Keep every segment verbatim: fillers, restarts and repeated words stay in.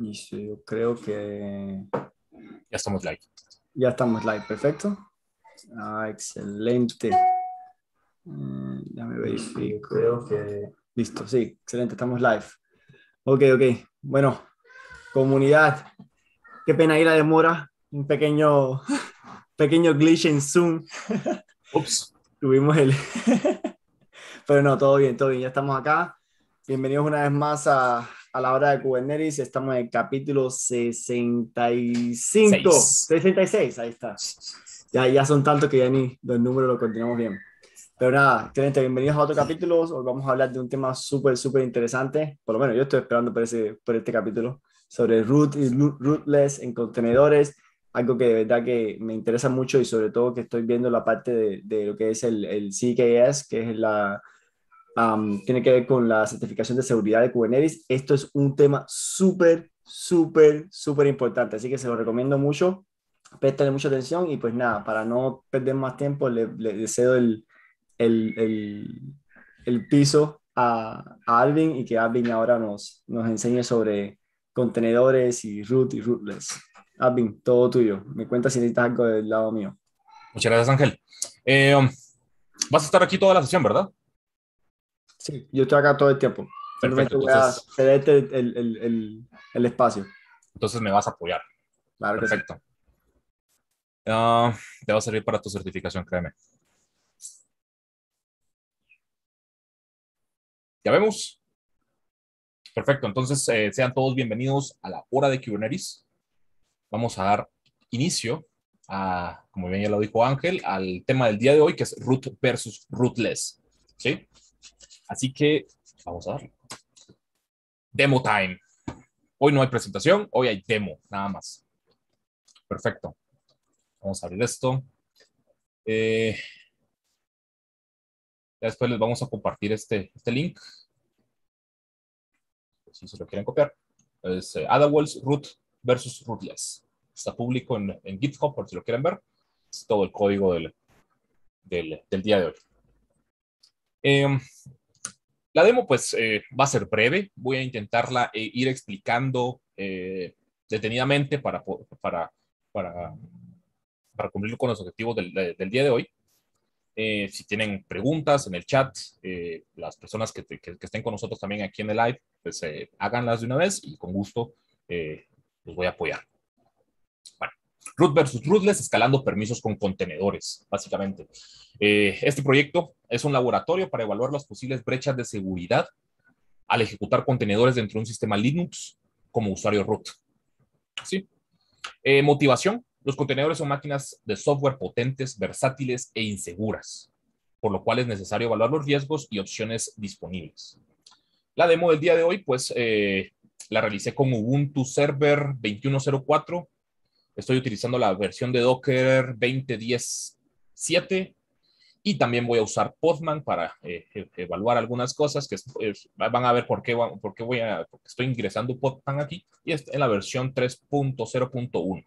Listo, yo creo que Ya estamos live. ya estamos live, perfecto. Ah, excelente. Mm, ya me verifico. Creo que... Listo, sí, excelente, estamos live. Ok, ok. Bueno, comunidad, qué pena ahí la demora. Un pequeño, pequeño glitch en Zoom. Ups. Tuvimos el... Pero no, todo bien, todo bien, ya estamos acá. Bienvenidos una vez más a, a la hora de Kubernetes. Estamos en el capítulo sesenta y cinco, Seis. sesenta y seis, ahí está. Ya, ya son tantos que ya ni los números los continuamos bien. Pero nada, excelente, bienvenidos a otro capítulo. Hoy vamos a hablar de un tema súper, súper interesante. Por lo menos yo estoy esperando por, ese, por este capítulo sobre root y rootless en contenedores. Algo que de verdad que me interesa mucho y sobre todo que estoy viendo la parte de, de lo que es el, el C K S, que es la, um, tiene que ver con la certificación de seguridad de Kubernetes. Esto es un tema súper, súper, súper importante. Así que se lo recomiendo mucho. Préstale mucha atención y pues nada, para no perder más tiempo, le, le cedo el, el, el, el piso a, a Alvin y que Alvin ahora nos, nos enseñe sobre contenedores y root y rootless. Alvin, todo tuyo. Me cuentas si necesitas algo del lado mío. Muchas gracias, Ángel. Eh, um, vas a estar aquí toda la sesión, ¿verdad? Sí, yo estoy acá todo el tiempo. Perfecto. Simplemente voy a Entonces, cederte el, el, el, el, el espacio. entonces me vas a apoyar. Claro que sí. Perfecto. Uh, te va a servir para tu certificación, créeme. ¿Ya vemos? Perfecto. Entonces, eh, sean todos bienvenidos a la hora de Kubernetes. Vamos a dar inicio a, como bien ya lo dijo Ángel, al tema del día de hoy, que es root versus rootless. ¿Sí? Así que vamos a darle. Demo time. Hoy no hay presentación, hoy hay demo, nada más. Perfecto. Vamos a abrir esto. Eh, después les vamos a compartir este, este link. Si se lo quieren copiar. Es eh, AdaWords Root versus Rootless. Está público en, en GitHub por si lo quieren ver. Es todo el código del, del, del día de hoy. Eh, la demo pues eh, va a ser breve. Voy a intentarla eh, ir explicando eh, detenidamente para, para, para, para cumplir con los objetivos del, del día de hoy. Eh, si tienen preguntas en el chat, eh, las personas que, que, que, estén con nosotros también aquí en el live, pues eh, háganlas de una vez y con gusto eh, los voy a apoyar. Bueno, root versus rootless, escalando permisos con contenedores, básicamente. Eh, este proyecto es un laboratorio para evaluar las posibles brechas de seguridad al ejecutar contenedores dentro de un sistema Linux como usuario root. ¿Sí? Eh, motivación. Los contenedores son máquinas de software potentes, versátiles e inseguras, por lo cual es necesario evaluar los riesgos y opciones disponibles. La demo del día de hoy, pues, eh, la realicé con Ubuntu Server veintiuno cero cuatro. Estoy utilizando la versión de Docker veinte diez siete y también voy a usar Podman para eh, evaluar algunas cosas que es, van a ver por qué, por qué voy a, porque estoy ingresando Podman aquí y es en la versión tres punto cero punto uno.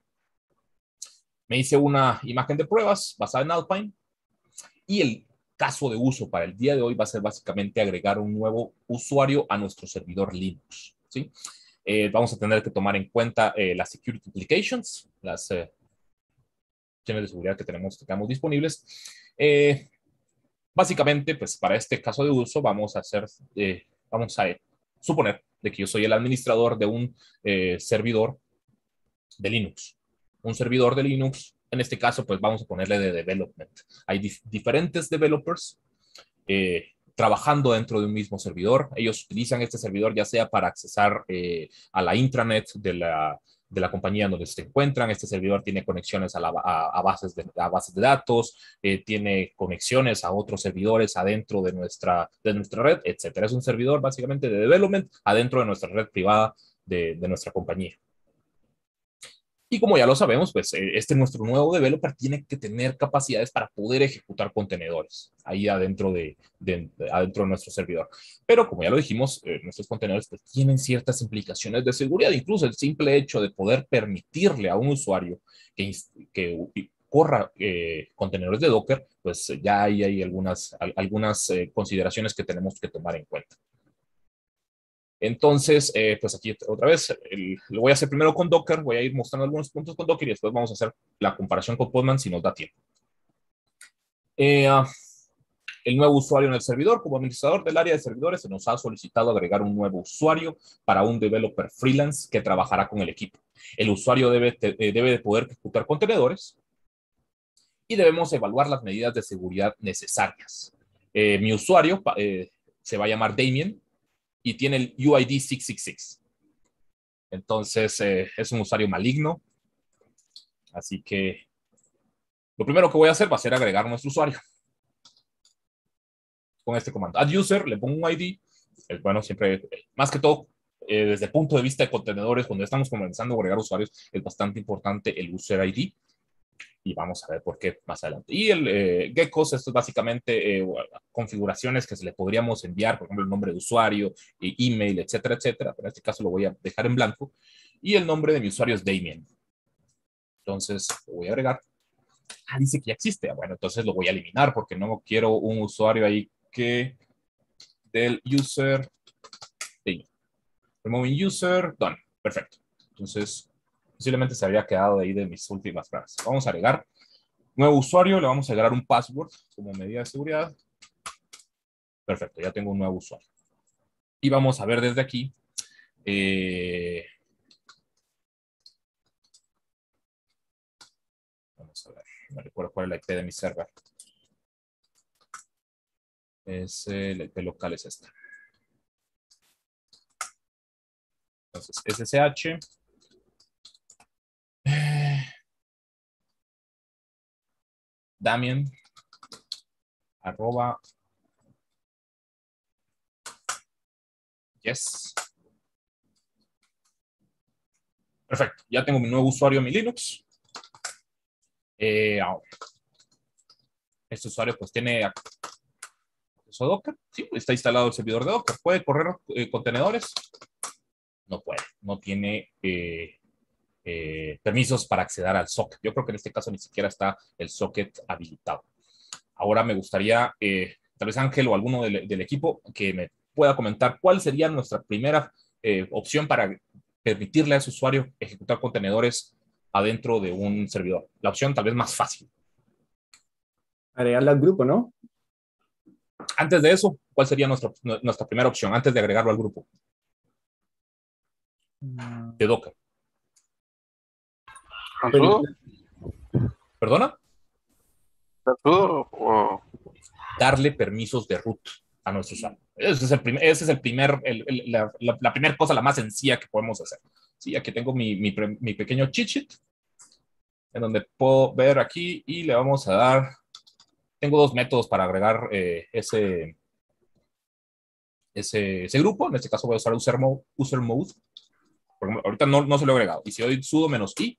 Me hice una imagen de pruebas basada en Alpine y el caso de uso para el día de hoy va a ser básicamente agregar un nuevo usuario a nuestro servidor Linux. ¿Sí? Eh, vamos a tener que tomar en cuenta eh, las security implications, las eh, opciones de seguridad que tenemos, que tenemos disponibles. Eh, básicamente, pues para este caso de uso vamos a hacer, eh, vamos a suponer de que yo soy el administrador de un eh, servidor de Linux. Un servidor de Linux, en este caso, pues vamos a ponerle de development. Hay dif diferentes developers eh, trabajando dentro de un mismo servidor. Ellos utilizan este servidor ya sea para accesar eh, a la intranet de la, de la compañía donde se encuentran. Este servidor tiene conexiones a, la, a, a, bases, de, a bases de datos, eh, tiene conexiones a otros servidores adentro de nuestra, de nuestra red, etcétera. Es un servidor básicamente de development adentro de nuestra red privada de, de nuestra compañía. Y como ya lo sabemos, pues este nuestro nuevo developer tiene que tener capacidades para poder ejecutar contenedores ahí adentro de, de, de adentro de nuestro servidor. Pero como ya lo dijimos, eh, nuestros contenedores pues, tienen ciertas implicaciones de seguridad. Incluso el simple hecho de poder permitirle a un usuario que, que corra eh, contenedores de Docker, pues ya ahí hay algunas, algunas eh, consideraciones que tenemos que tomar en cuenta. Entonces, eh, pues aquí otra vez, el, lo voy a hacer primero con Docker, voy a ir mostrando algunos puntos con Docker y después vamos a hacer la comparación con Postman si nos da tiempo. Eh, uh, el nuevo usuario en el servidor, como administrador del área de servidores, se nos ha solicitado agregar un nuevo usuario para un developer freelance que trabajará con el equipo. El usuario debe, te, eh, debe de poder ejecutar contenedores y debemos evaluar las medidas de seguridad necesarias. Eh, mi usuario eh, se va a llamar Damien y tiene el U I D seiscientos sesenta y seis. Entonces, eh, es un usuario maligno. Así que lo primero que voy a hacer va a ser agregar nuestro usuario con este comando. Add user, le pongo un I D. Eh, bueno, siempre, más que todo, eh, desde el punto de vista de contenedores, cuando estamos comenzando a agregar usuarios, es bastante importante el user I D. Y vamos a ver por qué más adelante. Y el eh, Geckos, esto es básicamente eh, configuraciones que se le podríamos enviar, por ejemplo, el nombre de usuario, e email, etcétera, etcétera. Pero en este caso lo voy a dejar en blanco. Y el nombre de mi usuario es Damien. Entonces, lo voy a agregar. Ah, dice que ya existe. Bueno, entonces lo voy a eliminar porque no quiero un usuario ahí que del user Damien. Removing user, done. Perfecto. Entonces, posiblemente se habría quedado de ahí de mis últimas frases. Vamos a agregar nuevo usuario, le vamos a agregar un password como medida de seguridad. Perfecto, ya tengo un nuevo usuario. Y vamos a ver desde aquí. Eh, vamos a ver, no recuerdo cuál es la I P de mi server. Es el I P local, es esta. Entonces, S S H. Damien. Arroba. Yes. Perfecto, ya tengo mi nuevo usuario en mi Linux. Eh, este usuario pues tiene acceso a Docker. Sí, está instalado el servidor de Docker. ¿Puede correr eh, contenedores? No puede, no tiene eh, eh, permisos para acceder al socket. Yo creo que en este caso ni siquiera está el socket habilitado. Ahora me gustaría, eh, tal vez Ángel o alguno del, del equipo, que me pueda comentar cuál sería nuestra primera eh, opción para permitirle a ese usuario ejecutar contenedores adentro de un servidor. La opción tal vez más fácil. Agregarle al grupo, ¿no? Antes de eso, ¿cuál sería nuestra, nuestra primera opción antes de agregarlo al grupo? De Docker. ¿Con sudo? ¿Perdona? ¿Con sudo o...? Darle permisos de root a nuestro usuario. Ese es el primer, ese es el primer el, el, la, la, la primera cosa, la más sencilla que podemos hacer. Sí, aquí tengo mi, mi, mi pequeño cheat sheet, en donde puedo ver aquí y le vamos a dar, tengo dos métodos para agregar eh, ese, ese, ese grupo. En este caso voy a usar user mode. User mode. Por ejemplo, ahorita no, no se lo he agregado. Y si doy sudo menos i,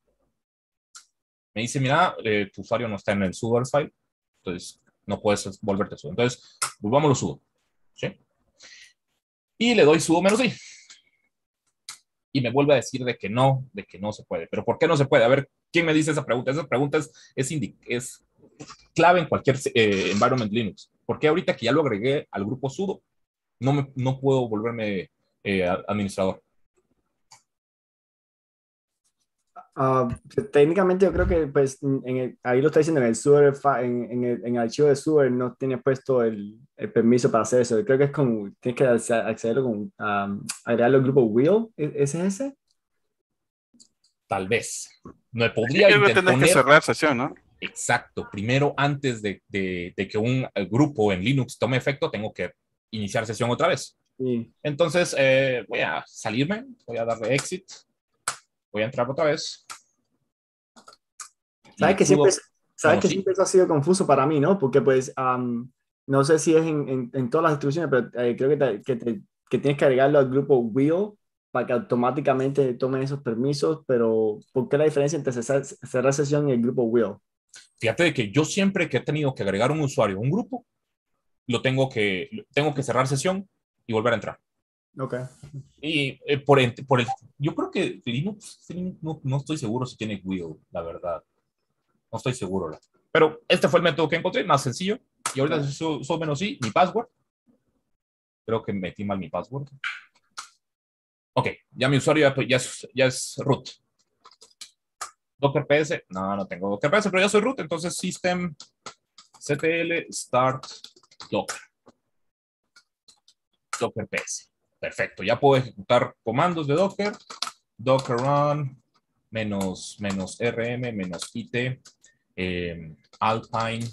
me dice, mira, eh, tu usuario no está en el sudo file, entonces no puedes volverte sudo. Entonces, volvámoslo sudo. ¿Sí? Y le doy sudo menos i. Y me vuelve a decir de que no, de que no se puede. ¿Pero por qué no se puede? A ver, ¿quién me dice esa pregunta? Esa pregunta es, es, es clave en cualquier eh, environment Linux. ¿Por qué ahorita que ya lo agregué al grupo sudo, no, me, no puedo volverme eh, administrador? Uh, técnicamente yo creo que pues en el, ahí lo está diciendo en el sudo, en, en, el, en el archivo de sudo no tiene puesto el, el permiso para hacer eso. Yo creo que es como, tienes que accederlo con, um, agregarlo al grupo Wheel, ¿ese es ese? Tal vez. Me podría Sí, intentar tienes que cerrar sesión, ¿no? Exacto. Primero, antes de, de, de que un grupo en Linux tome efecto, tengo que iniciar sesión otra vez. Sí. Entonces, eh, voy a salirme, voy a darle exit, voy a entrar otra vez. ¿Sabes que siempre, sabes no, que sí. siempre eso ha sido confuso para mí, ¿no? Porque pues um, no sé si es en, en, en todas las instrucciones, pero eh, creo que, te, que, te, que tienes que agregarlo al grupo Wheel para que automáticamente tomen esos permisos, pero ¿por qué la diferencia entre cerrar, cerrar sesión y el grupo Wheel? Fíjate de que yo siempre que he tenido que agregar un usuario a un grupo, lo tengo que, tengo que cerrar sesión y volver a entrar. Ok. Y eh, por, el, por el, yo creo que Linux, no, no estoy seguro si tiene Wheel, la verdad. No estoy seguro. Pero este fue el método que encontré, más sencillo. Y ahorita okay. subo, subo menos i, mi password. Creo que metí mal mi password. Ok, ya mi usuario ya, ya, es, ya es root. Docker P S, no, no tengo Docker P S, pero ya soy root, entonces system ctl start docker. Docker P S. Perfecto, ya puedo ejecutar comandos de Docker. Docker run menos, menos rm menos it eh, alpine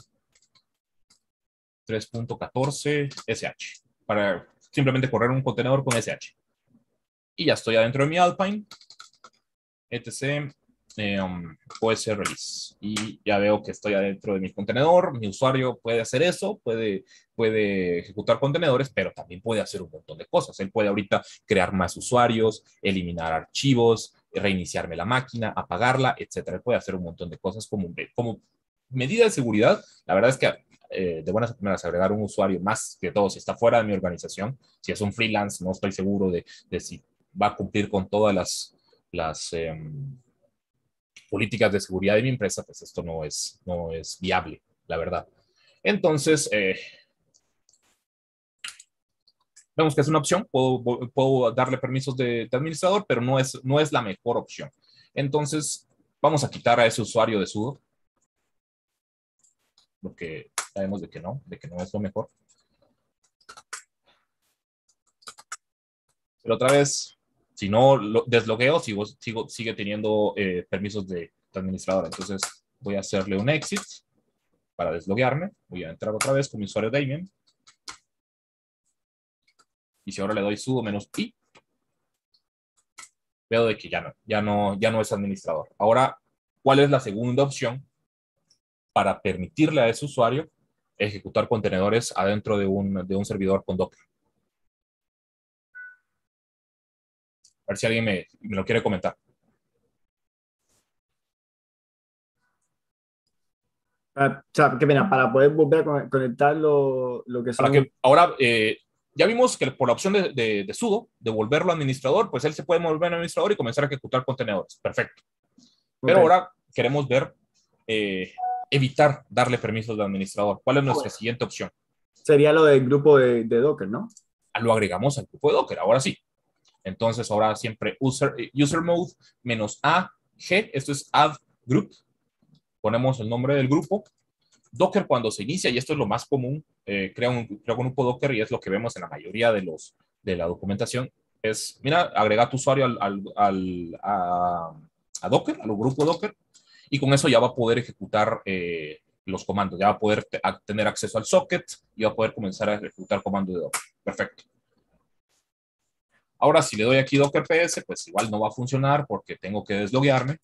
tres punto catorce sh para simplemente correr un contenedor con sh. Y ya estoy adentro de mi alpine, etc. Eh, um, O S release. Y ya veo que estoy adentro de mi contenedor. Mi usuario puede hacer eso, puede, puede ejecutar contenedores, pero también puede hacer un montón de cosas. Él puede ahorita crear más usuarios, eliminar archivos, reiniciarme la máquina, apagarla, etcétera. Él puede hacer un montón de cosas como, como medida de seguridad. La verdad es que eh, de buenas a primeras agregar un usuario más que todo si está fuera de mi organización, si es un freelance, no estoy seguro de, de si va a cumplir con todas las, las eh, políticas de seguridad de mi empresa, pues esto no es, no es viable, la verdad. Entonces, eh, vemos que es una opción, puedo, puedo darle permisos de, de administrador, pero no es, no es la mejor opción. Entonces, vamos a quitar a ese usuario de sudo, porque sabemos de que no, de que no es lo mejor. Pero otra vez, si no lo deslogueo, sigo, sigo, sigue teniendo eh, permisos de, de administrador. Entonces, voy a hacerle un exit para desloguearme. Voy a entrar otra vez con mi usuario Damien. Y si ahora le doy sudo menos i, veo de que ya no, ya no, ya no es administrador. Ahora, ¿cuál es la segunda opción para permitirle a ese usuario ejecutar contenedores adentro de un, de un servidor con Docker? A ver si alguien me, me lo quiere comentar. Ah, o sea, qué pena, para poder volver a conectar lo, lo que Para son... que ahora, eh, ya vimos que por la opción de, de, de sudo, de volverlo administrador, pues él se puede volver administrador y comenzar a ejecutar contenedores. Perfecto. Pero Okay. ahora queremos ver, eh, evitar darle permisos de administrador. ¿Cuál es nuestra siguiente opción? Sería lo del grupo de, de Docker, ¿no? Lo agregamos al grupo de Docker, ahora sí. Entonces ahora siempre user, user mode menos A, G, esto es add group. Ponemos el nombre del grupo. Docker cuando se inicia, y esto es lo más común, eh, crea, un, crea un grupo Docker y es lo que vemos en la mayoría de, los, de la documentación, es, mira, agrega tu usuario al, al, al, a, a Docker, al grupo Docker, y con eso ya va a poder ejecutar eh, los comandos, ya va a poder a, tener acceso al socket y va a poder comenzar a ejecutar comandos de Docker. Perfecto. Ahora, si le doy aquí Docker P S, pues igual no va a funcionar porque tengo que desloguearme.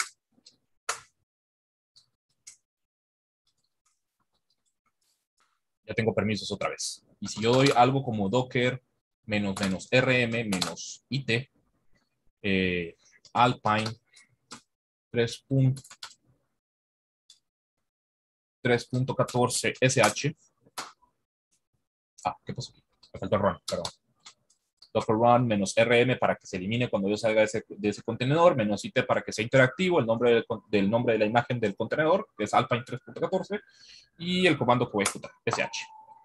Ya tengo permisos otra vez. Y si yo doy algo como Docker menos menos rm menos it eh, alpine tres punto catorce sh. Ah, ¿qué pasó aquí? Me faltó el run, perdón. Docker run menos rm para que se elimine cuando yo salga de ese, de ese contenedor, menos it para que sea interactivo, el nombre del, del nombre de la imagen del contenedor, que es alpine tres punto catorce, y el comando que voy a ejecutar, sh.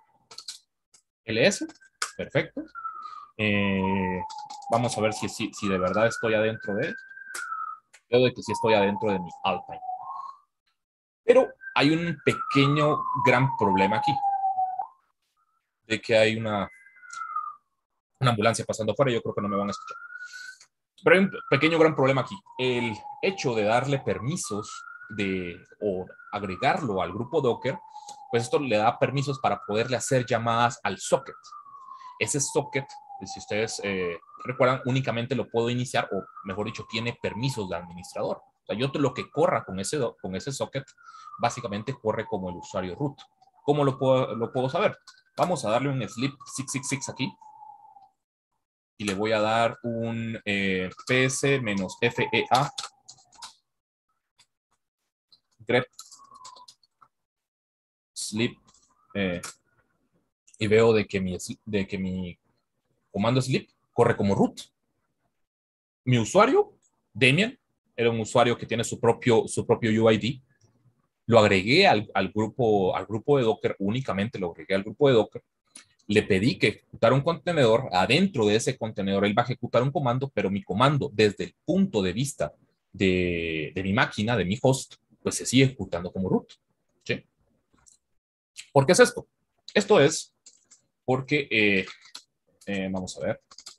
ls, perfecto. Eh, vamos a ver si, si, si de verdad estoy adentro de, creo de que sí estoy adentro de mi Alpine. Pero hay un pequeño gran problema aquí, de que hay una, una ambulancia pasando afuera, yo creo que no me van a escuchar. Pero hay un pequeño gran problema aquí. El hecho de darle permisos de, o agregarlo al grupo Docker, pues esto le da permisos para poderle hacer llamadas al socket. Ese socket, si ustedes eh, recuerdan, únicamente lo puedo iniciar, o mejor dicho, tiene permisos de administrador. O sea, yo lo que corra con ese, con ese socket, básicamente corre como el usuario root. ¿Cómo lo puedo, lo puedo saber? Vamos a darle un sleep seiscientos sesenta y seis aquí. Y le voy a dar un eh, ps-fea grep sleep eh, y veo de que, mi, de que mi comando sleep corre como root. Mi usuario, Damien, era un usuario que tiene su propio, su propio U I D. Lo agregué al, al, grupo, al grupo de Docker, únicamente lo agregué al grupo de Docker. le pedí que ejecutara un contenedor, adentro de ese contenedor él va a ejecutar un comando, pero mi comando desde el punto de vista de, de mi máquina, de mi host, pues se sigue ejecutando como root. ¿Sí? ¿Por qué es esto? Esto es porque, eh, eh, vamos a ver,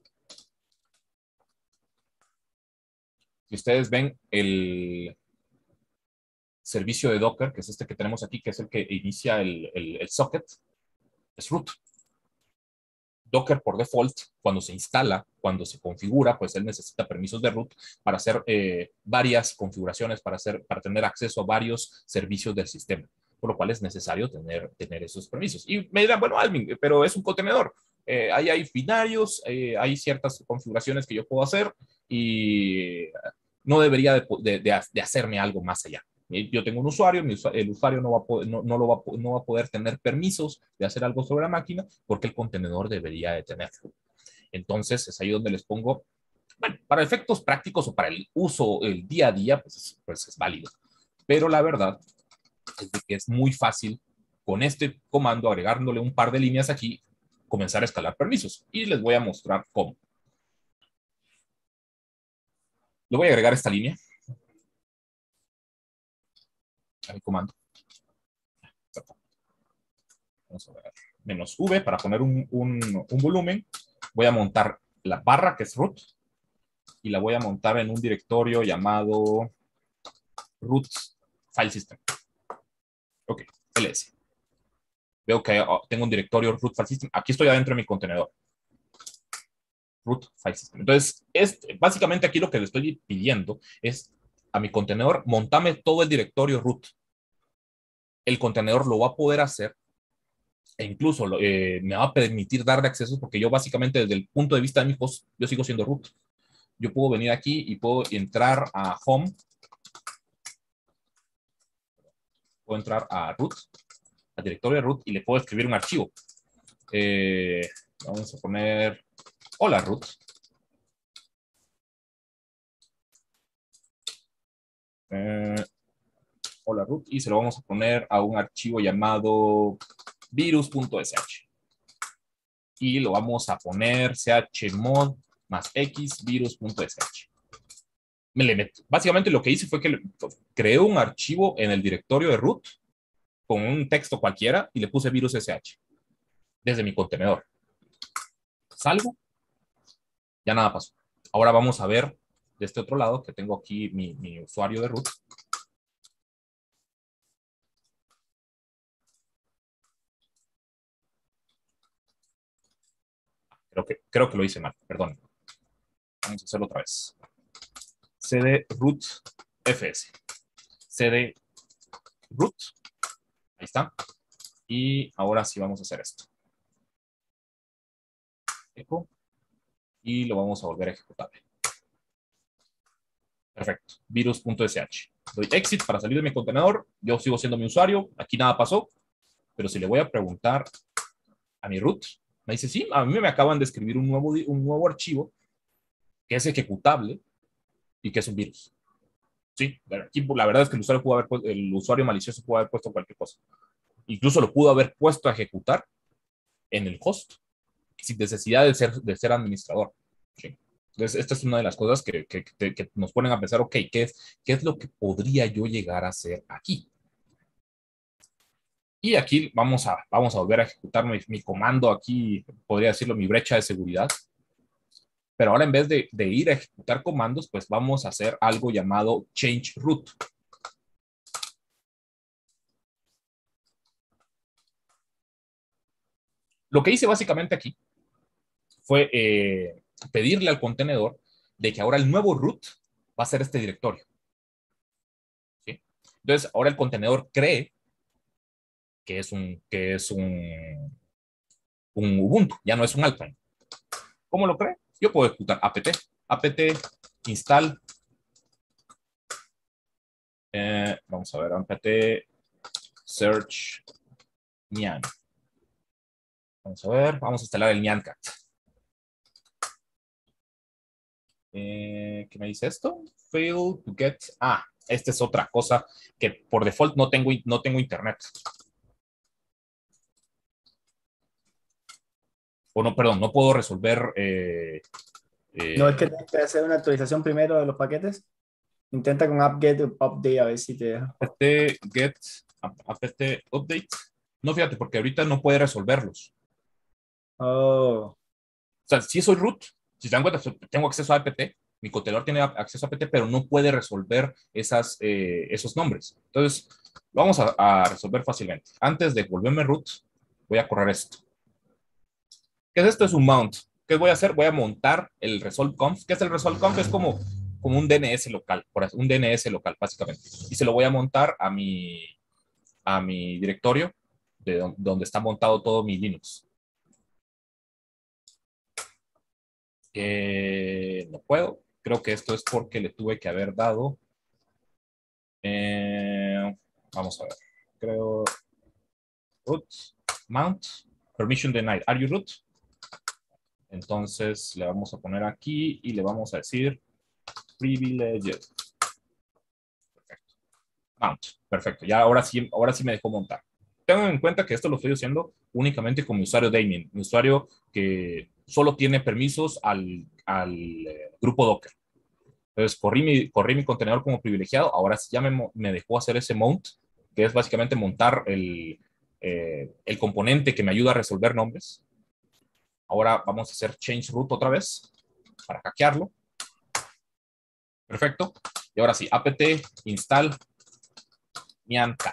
si ustedes ven el servicio de Docker, que es este que tenemos aquí, que es el que inicia el, el, el socket, es root. Docker por default, cuando se instala, cuando se configura, pues él necesita permisos de root para hacer eh, varias configuraciones, para, hacer, para tener acceso a varios servicios del sistema, por lo cual es necesario tener, tener esos permisos. Y me dirán, bueno, Alvin, pero es un contenedor. Eh, ahí hay binarios, eh, hay ciertas configuraciones que yo puedo hacer y no debería de, de, de, de hacerme algo más allá. Yo tengo un usuario, el usuario no va, a poder, no, no, lo va, no va a poder tener permisos de hacer algo sobre la máquina porque el contenedor debería de tenerlo. Entonces es ahí donde les pongo, bueno, para efectos prácticos o para el uso el día a día, pues, pues es válido. Pero la verdad es de que es muy fácil con este comando, agregándole un par de líneas aquí, comenzar a escalar permisos. Y les voy a mostrar cómo. Le voy a agregar esta línea a mi comando. Vamos a ver. Menos V para poner un, un, un volumen. Voy a montar la barra que es root y la voy a montar en un directorio llamado root file system. Ok, ls. Veo que tengo un directorio root file system. Aquí estoy adentro de mi contenedor. Root file system. Entonces, es, básicamente aquí lo que le estoy pidiendo es a mi contenedor, montame todo el directorio root. El contenedor lo va a poder hacer e incluso eh, me va a permitir darle acceso porque yo básicamente desde el punto de vista de mi host, yo sigo siendo root. Yo puedo venir aquí y puedo entrar a home. Puedo entrar a root, al directorio de root y le puedo escribir un archivo. Eh, vamos a poner hola root. Eh, hola root y se lo vamos a poner a un archivo llamado virus.sh. Y lo vamos a poner chmod más x virus.sh. Me le meto. Básicamente lo que hice fue que creé un archivo en el directorio de root con un texto cualquiera y le puse virus.sh desde mi contenedor. Salgo, ya nada pasó. Ahora vamos a ver de este otro lado que tengo aquí mi, mi usuario de root. Creo que, creo que lo hice mal, perdón. Vamos a hacerlo otra vez. cd root fs. cd root. Ahí está. Y ahora sí vamos a hacer esto. Echo. Y lo vamos a volver a ejecutar. Perfecto. Virus.sh. Doy exit para salir de mi contenedor. Yo sigo siendo mi usuario. Aquí nada pasó. Pero si le voy a preguntar a mi root, me dice, sí, a mí me acaban de escribir un nuevo, un nuevo archivo que es ejecutable y que es un virus. Sí, aquí la verdad es que el usuario, pudo haber, el usuario malicioso pudo haber puesto cualquier cosa. Incluso lo pudo haber puesto a ejecutar en el host sin necesidad de ser, de ser administrador. ¿Sí? Entonces, esta es una de las cosas que, que, que, que nos ponen a pensar, ok, ¿qué es, ¿qué es lo que podría yo llegar a hacer aquí? Y aquí vamos a, vamos a volver a ejecutar mi, mi comando aquí, podría decirlo, mi brecha de seguridad. Pero ahora en vez de, de ir a ejecutar comandos, pues vamos a hacer algo llamado change root. Lo que hice básicamente aquí fue eh, pedirle al contenedor de que ahora el nuevo root va a ser este directorio. ¿Sí? Entonces, ahora el contenedor cree que es un, que es un, un Ubuntu, ya no es un Alpine. ¿Cómo lo cree? Yo puedo ejecutar apt, apt install, eh, vamos a ver, apt search nyan. Vamos a ver, vamos a instalar el nyancat. Eh, ¿Qué me dice esto? Fail to get, ah, esta es otra cosa que por default no tengo, no tengo internet. o no, perdón, no puedo resolver. Eh, eh, No es que tienes que hacer una actualización primero de los paquetes. Intenta con apt-get update a ver si te deja. apt get apt update. No, fíjate, porque ahorita no puede resolverlos. Oh, O sea, si soy root, si te dan cuenta, tengo acceso a apt, mi contenedor tiene acceso a apt, pero no puede resolver esas, eh, esos nombres. Entonces, lo vamos a, a resolver fácilmente. Antes de volverme root, voy a correr esto. ¿Qué es esto? Es un mount. ¿Qué voy a hacer? Voy a montar el resolve.conf. ¿Qué es el resolve.conf? Es como, como un D N S local, por así, un D N S local, básicamente. Y se lo voy a montar a mi, a mi directorio, de don- donde está montado todo mi Linux. Eh, no puedo. Creo que esto es porque le tuve que haber dado. eh, vamos a ver. Creo. Root, mount, permission denied. Are you root? Entonces le vamos a poner aquí y le vamos a decir privileged. Perfecto. Mount. Perfecto. Ya ahora sí, ahora sí me dejó montar. Tengan en cuenta que esto lo estoy haciendo únicamente con mi usuario Damien, mi usuario que solo tiene permisos al, al eh, grupo Docker. Entonces corrí mi, corrí mi contenedor como privilegiado. Ahora sí ya me, me dejó hacer ese mount, que es básicamente montar el, eh, el componente que me ayuda a resolver nombres. Ahora vamos a hacer change root otra vez para hackearlo. Perfecto. Y ahora sí, apt install nyancat.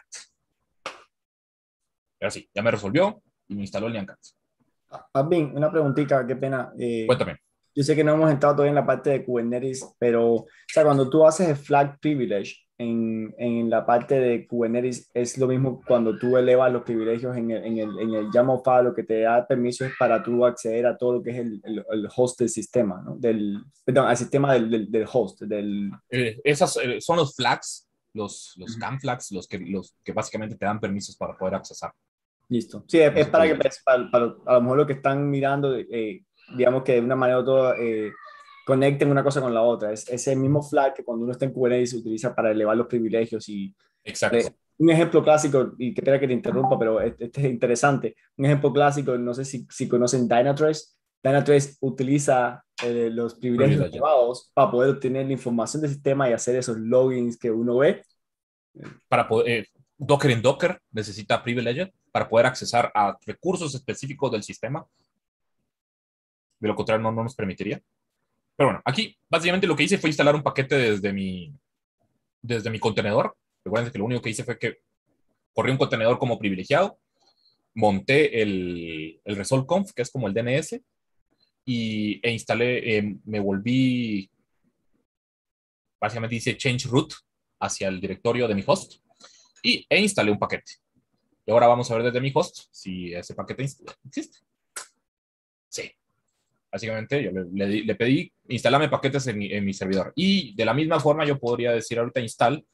Ahora sí, ya me resolvió y me instaló el nyancat. Alvin, una preguntita, qué pena. Eh, Cuéntame. yo sé que no hemos entrado todavía en la parte de Kubernetes, pero o sea, cuando tú haces el flag privilege en, en la parte de Kubernetes, es lo mismo cuando tú elevas los privilegios en el, en el, en el YAML file, lo que te da permiso es para tú acceder a todo lo que es el, el, el host del sistema, ¿no? Del, perdón, al sistema del, del, del host, del... Eh, esas eh, son los flags, los, los CAN flags, los que, los que básicamente te dan permisos para poder accesar. Listo. Sí, es, es Ese para que privilegio. para, para- a lo mejor lo que están mirando, eh, digamos que de una manera u otra eh, conecten una cosa con la otra. Es ese mismo flag que cuando uno está en Kubernetes se utiliza para elevar los privilegios. Y Exacto. eh, un ejemplo clásico, y que espera que te interrumpa, pero este, este es interesante. Un ejemplo clásico, no sé si, si conocen Dynatrace. Dynatrace utiliza eh, los privilegios Privilege. elevados para poder obtener la información del sistema y hacer esos logins que uno ve. Para poder, eh, Docker en Docker necesita privilege para poder accesar a recursos específicos del sistema. De lo contrario, no, no nos permitiría. Pero bueno, aquí básicamente lo que hice fue instalar un paquete desde mi, desde mi contenedor. Recuerden que lo único que hice fue que corrí un contenedor como privilegiado, monté el, el resolve.conf, que es como el D N S, y, e instalé, eh, me volví, básicamente hice change root hacia el directorio de mi host y, e instalé un paquete. Y ahora vamos a ver desde mi host si ese paquete existe. Sí. Básicamente yo le, le, le pedí, instálame paquetes en mi, en mi servidor. Y de la misma forma yo podría decir ahorita install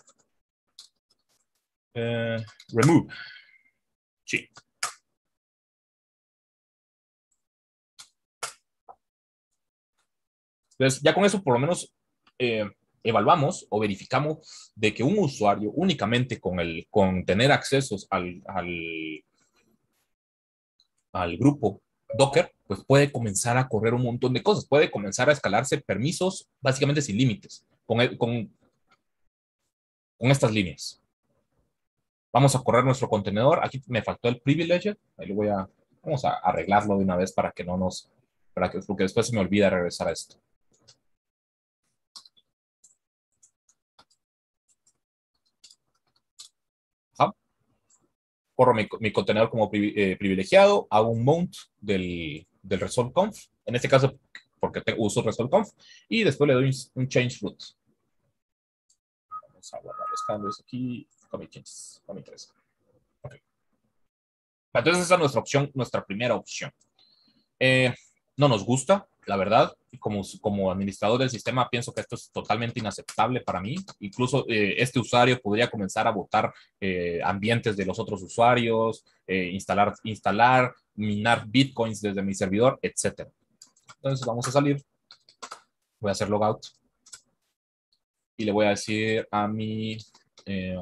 eh, remove. Sí. Entonces, ya con eso por lo menos eh, evaluamos o verificamos de que un usuario únicamente con, el, con tener accesos al, al, al grupo Docker, pues puede comenzar a correr un montón de cosas, puede comenzar a escalarse permisos básicamente sin límites con, con, con estas líneas. Vamos a correr nuestro contenedor. Aquí me faltó el privilege. Ahí lo voy a, vamos a arreglarlo de una vez para que no nos, para que, porque después se me olvida regresar a esto. Ajá. Corro mi, mi contenedor como pri, eh, privilegiado, hago un mount del, del resolve.conf, en este caso porque te, uso resolve.conf, y después le doy un, un change root. Vamos a guardar los cambios aquí. Commit changes, commit tres. Okay. Entonces esa es nuestra opción, nuestra primera opción. Eh, no nos gusta, la verdad. Como, como administrador del sistema, pienso que esto es totalmente inaceptable para mí. Incluso eh, este usuario podría comenzar a botar eh, ambientes de los otros usuarios, eh, instalar, instalar, minar bitcoins desde mi servidor, etcétera. Entonces vamos a salir, voy a hacer logout y le voy a decir a mi, eh,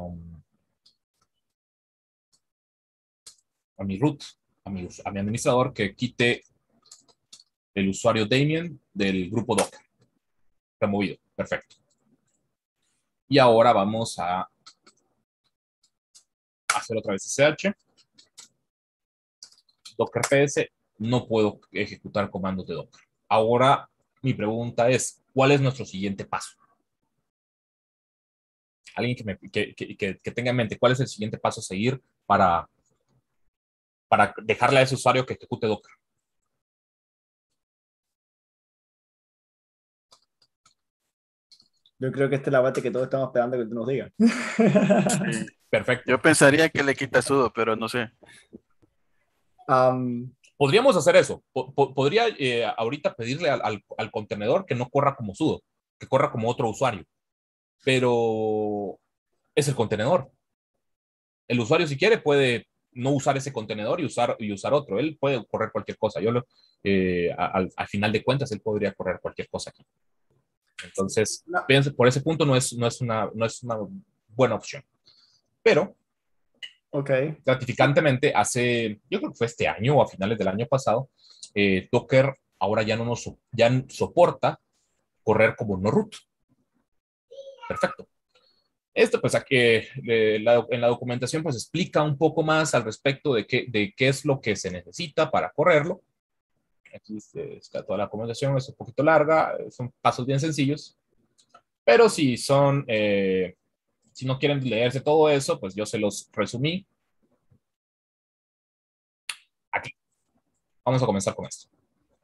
a mi root, a mi, a mi administrador que quite el usuario Damien del grupo Docker. Removido. Perfecto. Y ahora vamos a hacer otra vez S H. Docker P S. No puedo ejecutar comandos de Docker. Ahora mi pregunta es, ¿cuál es nuestro siguiente paso? Alguien que, me, que, que, que tenga en mente cuál es el siguiente paso a seguir para, para dejarle a ese usuario que ejecute Docker. Yo creo que esta es la parte que todos estamos esperando que tú nos digas. Sí. Perfecto. Yo pensaría que le quita sudo, pero no sé. Um, Podríamos hacer eso. Po- po- podría eh, ahorita pedirle al, al, al contenedor que no corra como sudo, que corra como otro usuario. Pero es el contenedor. El usuario, si quiere, puede no usar ese contenedor y usar, y usar otro. Él puede correr cualquier cosa. Yo lo, eh, al, al final de cuentas, él podría correr cualquier cosa aquí. Entonces, no. pienso, por ese punto no es, no, es una, no es una buena opción. Pero, Ok. gratificantemente, hace, yo creo que fue este año o a finales del año pasado, eh, Docker ahora ya no nos ya soporta correr como no root. Perfecto. Esto, pues, aquí, eh, la, en la documentación, pues, explica un poco más al respecto de qué, de qué es lo que se necesita para correrlo. Aquí está toda la documentación, es un poquito larga, son pasos bien sencillos, pero si son, eh, si no quieren leerse todo eso, pues yo se los resumí aquí. Vamos a comenzar con esto,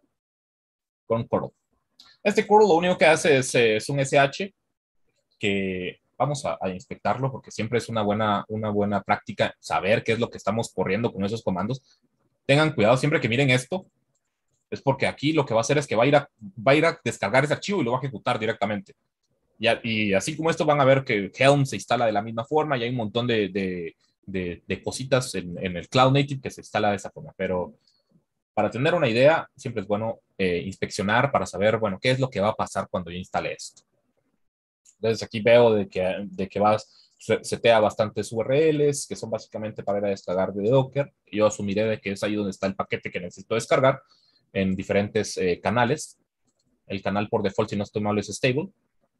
con curl. Este curl lo único que hace es, es un S H que vamos a, a inspectarlo porque siempre es una buena, una buena práctica saber qué es lo que estamos corriendo con esos comandos. Tengan cuidado siempre que miren esto, es porque aquí lo que va a hacer es que va a ir a, va a, ir a descargar ese archivo y lo va a ejecutar directamente. Y, a, y así como esto van a ver que Helm se instala de la misma forma y hay un montón de, de, de, de cositas en, en el Cloud Native que se instala de esa forma. Pero para tener una idea, siempre es bueno eh, inspeccionar para saber, bueno, qué es lo que va a pasar cuando yo instale esto. Entonces aquí veo de que, de que vas, setea bastantes U R Ls, que son básicamente para ir a descargar de Docker. Yo asumiré de que es ahí donde está el paquete que necesito descargar en diferentes eh, canales. El canal por default, si no estoy mal, es stable.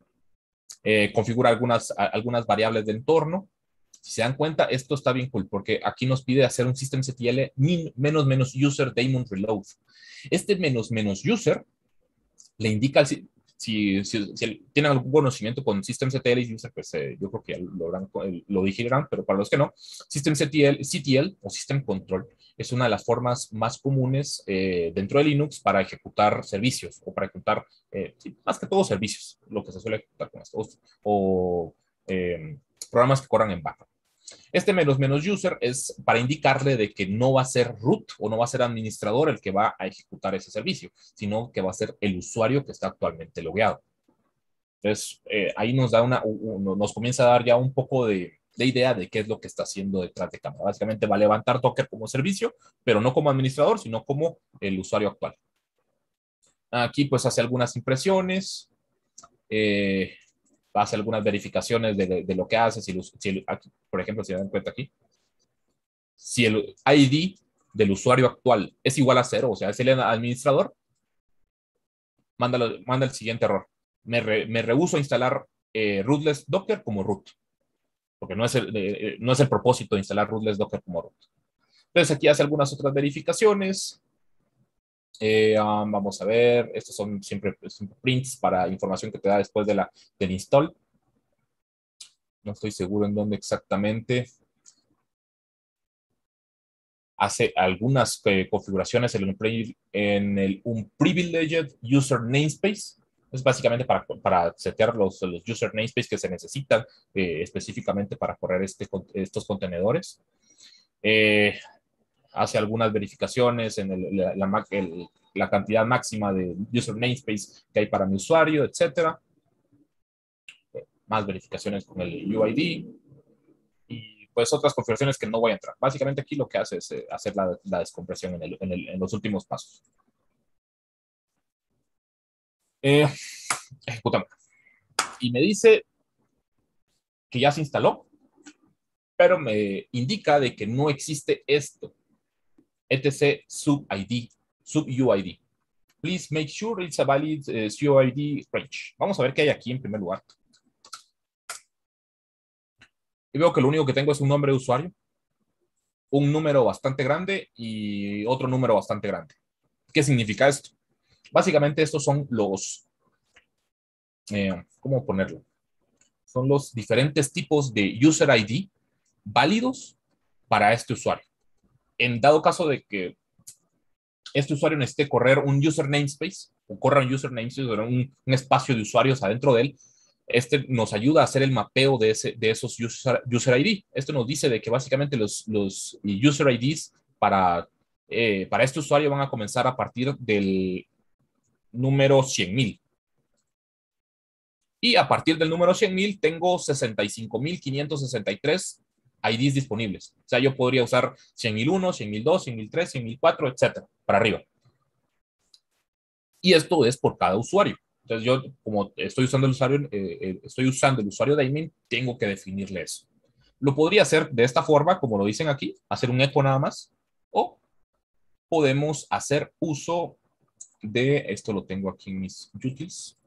Eh, configura algunas, algunas variables de entorno. Si se dan cuenta, esto está bien cool, porque aquí nos pide hacer un systemctl min, menos menos user daemon reload. Este menos menos user le indica al, si, si, si, tienen algún conocimiento con systemctl y user, pues eh, yo creo que lo, lo digerirán, pero para los que no, systemctl C T L o system control es una de las formas más comunes eh, dentro de Linux para ejecutar servicios o para ejecutar, eh, sí, más que todo servicios, lo que se suele ejecutar con esto, o eh, programas que corran en background. Este menos menos user es para indicarle de que no va a ser root o no va a ser administrador el que va a ejecutar ese servicio, sino que va a ser el usuario que está actualmente logueado. Entonces, eh, ahí nos da una, nos comienza a dar ya un poco de, de idea de qué es lo que está haciendo detrás de cámara. Básicamente va a levantar Docker como servicio, pero no como administrador, sino como el usuario actual. Aquí pues hace algunas impresiones, eh, hace algunas verificaciones de, de lo que hace. Si, si el, aquí, por ejemplo, si dan cuenta aquí, si el I D del usuario actual es igual a cero, o sea, es el administrador, manda, manda el siguiente error. Me, re, me rehúso a instalar eh, rootless Docker como root, porque no es, el, eh, no es el propósito de instalar rootless Docker como root. Entonces aquí hace algunas otras verificaciones. Eh, um, vamos a ver, estos son siempre, siempre prints para información que te da después de la, del install. No estoy seguro en dónde exactamente. Hace algunas eh, configuraciones en el, en el Unprivileged User Namespace. Es básicamente para, para setear los, los user namespace que se necesitan eh, específicamente para correr este, estos contenedores. Eh, hace algunas verificaciones en el, la, la, el, la cantidad máxima de user namespace que hay para mi usuario, etcétera. Eh, más verificaciones con el U I D. Y pues otras configuraciones que no voy a entrar. Básicamente aquí lo que hace es eh, hacer la, la descompresión en, el, en, el, en, los últimos pasos. Eh, ejecutamos. Y me dice que ya se instaló, pero me indica de que no existe esto, etc sub I D, sub U I D. Please make sure it's a valid uh, C O I D range. Vamos a ver qué hay aquí en primer lugar. Y veo que lo único que tengo es un nombre de usuario, un número bastante grande y otro número bastante grande. ¿Qué significa esto? Básicamente estos son los, eh, ¿cómo ponerlo? Son los diferentes tipos de user I D válidos para este usuario. En dado caso de que este usuario necesite correr un user namespace o corra un user namespace o un, un espacio de usuarios adentro de él, este nos ayuda a hacer el mapeo de, ese, de esos user, user I D. Esto nos dice de que básicamente los, los user I Ds para, eh, para este usuario van a comenzar a partir del número cien mil. Y a partir del número cien mil tengo sesenta y cinco mil quinientos sesenta y tres I Ds disponibles. O sea, yo podría usar cien mil uno, cien mil dos, cien mil tres, cien mil cuatro, etcétera, para arriba. Y esto es por cada usuario. Entonces yo, como estoy usando el usuario, eh, eh, estoy usando el usuario daemon, tengo que definirle eso. Lo podría hacer de esta forma, como lo dicen aquí, hacer un echo nada más, o podemos hacer uso de, esto lo tengo aquí en mis utils,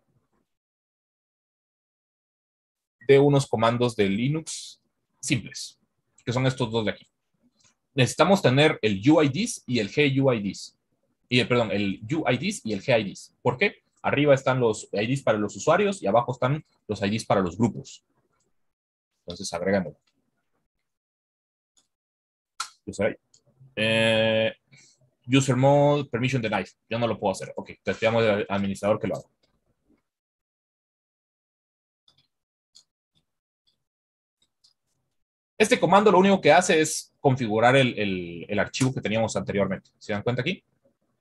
de unos comandos de Linux simples, que son estos dos de aquí. Necesitamos tener el U I Ds y el G U I Ds. Y, perdón, el U I Ds y el G I Ds. ¿Por qué? Arriba están los I Ds para los usuarios y abajo están los I Ds para los grupos. Entonces, agregándolo. User, eh, user mode, permission denied. Yo no lo puedo hacer. Ok, entonces pidamos al administrador que lo haga. Este comando lo único que hace es configurar el, el, el archivo que teníamos anteriormente. ¿Se dan cuenta aquí?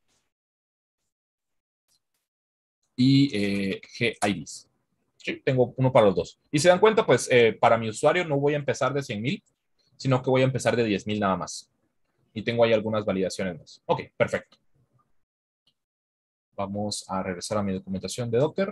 Y eh, G I Ds. Sí, tengo uno para los dos. Y se dan cuenta, pues, eh, para mi usuario no voy a empezar de cien mil, sino que voy a empezar de diez mil nada más. Y tengo ahí algunas validaciones más. Ok, perfecto. Vamos a regresar a mi documentación de Docker.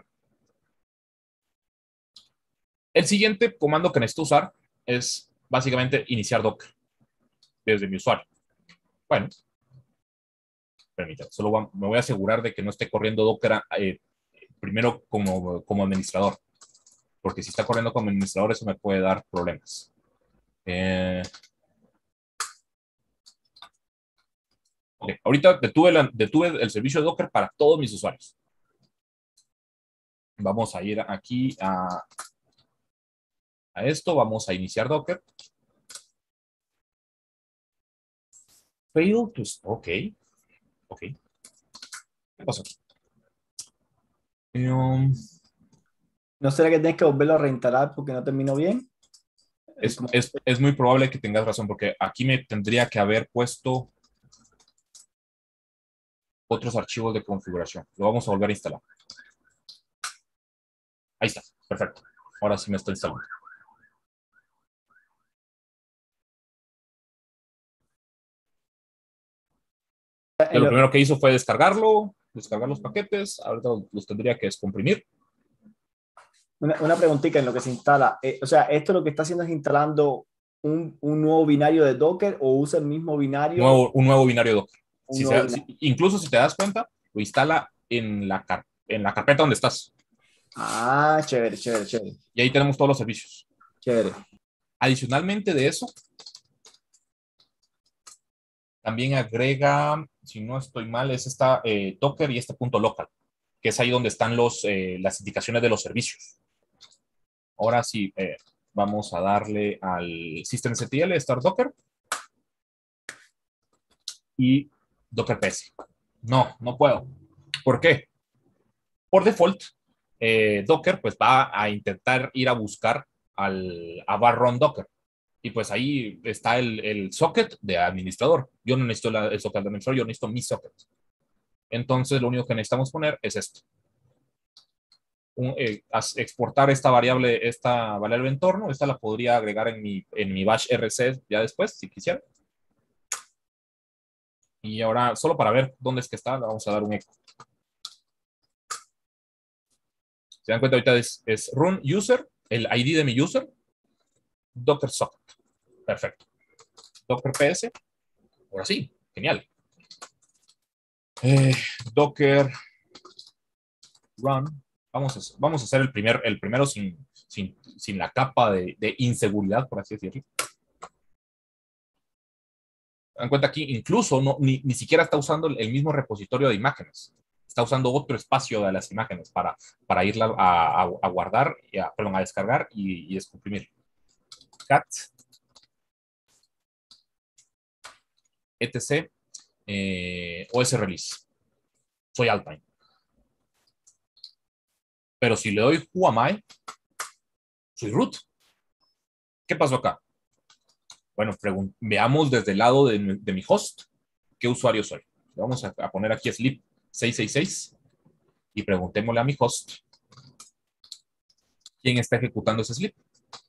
El siguiente comando que necesito usar es básicamente iniciar Docker desde mi usuario. Bueno, permítanme, solo va, me voy a asegurar de que no esté corriendo Docker eh, primero como, como administrador, porque si está corriendo como administrador eso me puede dar problemas. Eh, okay. Ahorita detuve, la, detuve el servicio de Docker para todos mis usuarios. Vamos a ir aquí a, a esto, vamos a iniciar Docker. Fail to, ok, ok. ¿Qué pasó? Um, ¿No será que tienes que volverlo a reinstalar porque no terminó bien? Es, es, es muy probable que tengas razón, porque aquí me tendría que haber puesto otros archivos de configuración. Lo vamos a volver a instalar. Ahí está, perfecto. Ahora sí me está instalando. Lo, lo primero que hizo fue descargarlo, descargar los paquetes. Ahorita los tendría que descomprimir. Una, una preguntita en lo que se instala. Eh, o sea, ¿esto lo que está haciendo es instalando un, un nuevo binario de Docker o usa el mismo binario? Nuevo, un nuevo binario Docker. Si nuevo se, binario. si, incluso si te das cuenta, lo instala en la, en la carpeta donde estás. Ah, chévere, chévere, chévere. Y ahí tenemos todos los servicios. Chévere. Adicionalmente de eso, también agrega, si no estoy mal, es esta eh, Docker y este punto local, que es ahí donde están los, eh, las indicaciones de los servicios. Ahora sí, eh, vamos a darle al systemctl, start Docker y Docker P S. No, no puedo. ¿Por qué? Por default, eh, Docker pues va a intentar ir a buscar al, a var run Docker. Y pues ahí está el, el socket de administrador. Yo no necesito la, el socket de administrador, yo necesito mi socket. Entonces, lo único que necesitamos poner es esto. Un, eh, exportar esta variable, esta variable entorno. Esta la podría agregar en mi, en mi bash R C ya después, si quisiera. Y ahora, solo para ver dónde es que está, le vamos a dar un eco. Se dan cuenta, ahorita es, es run user, el I D de mi user, Docker socket. Perfecto. Docker P S. Ahora sí, genial. Eh, Docker run. Vamos a, vamos a hacer el, primer, el primero sin, sin, sin la capa de, de inseguridad, por así decirlo. Dan cuenta aquí, incluso no, ni, ni siquiera está usando el mismo repositorio de imágenes. Está usando otro espacio de las imágenes para, para irla a, a, a guardar, y a, perdón, a descargar y, y descomprimir. Cat, etc, eh, O S release. Soy Alpine. Pero si le doy who am I, soy root. ¿Qué pasó acá? Bueno, veamos desde el lado de, de mi host qué usuario soy. Le vamos a, a poner aquí sleep seis seis seis y preguntémosle a mi host quién está ejecutando ese sleep.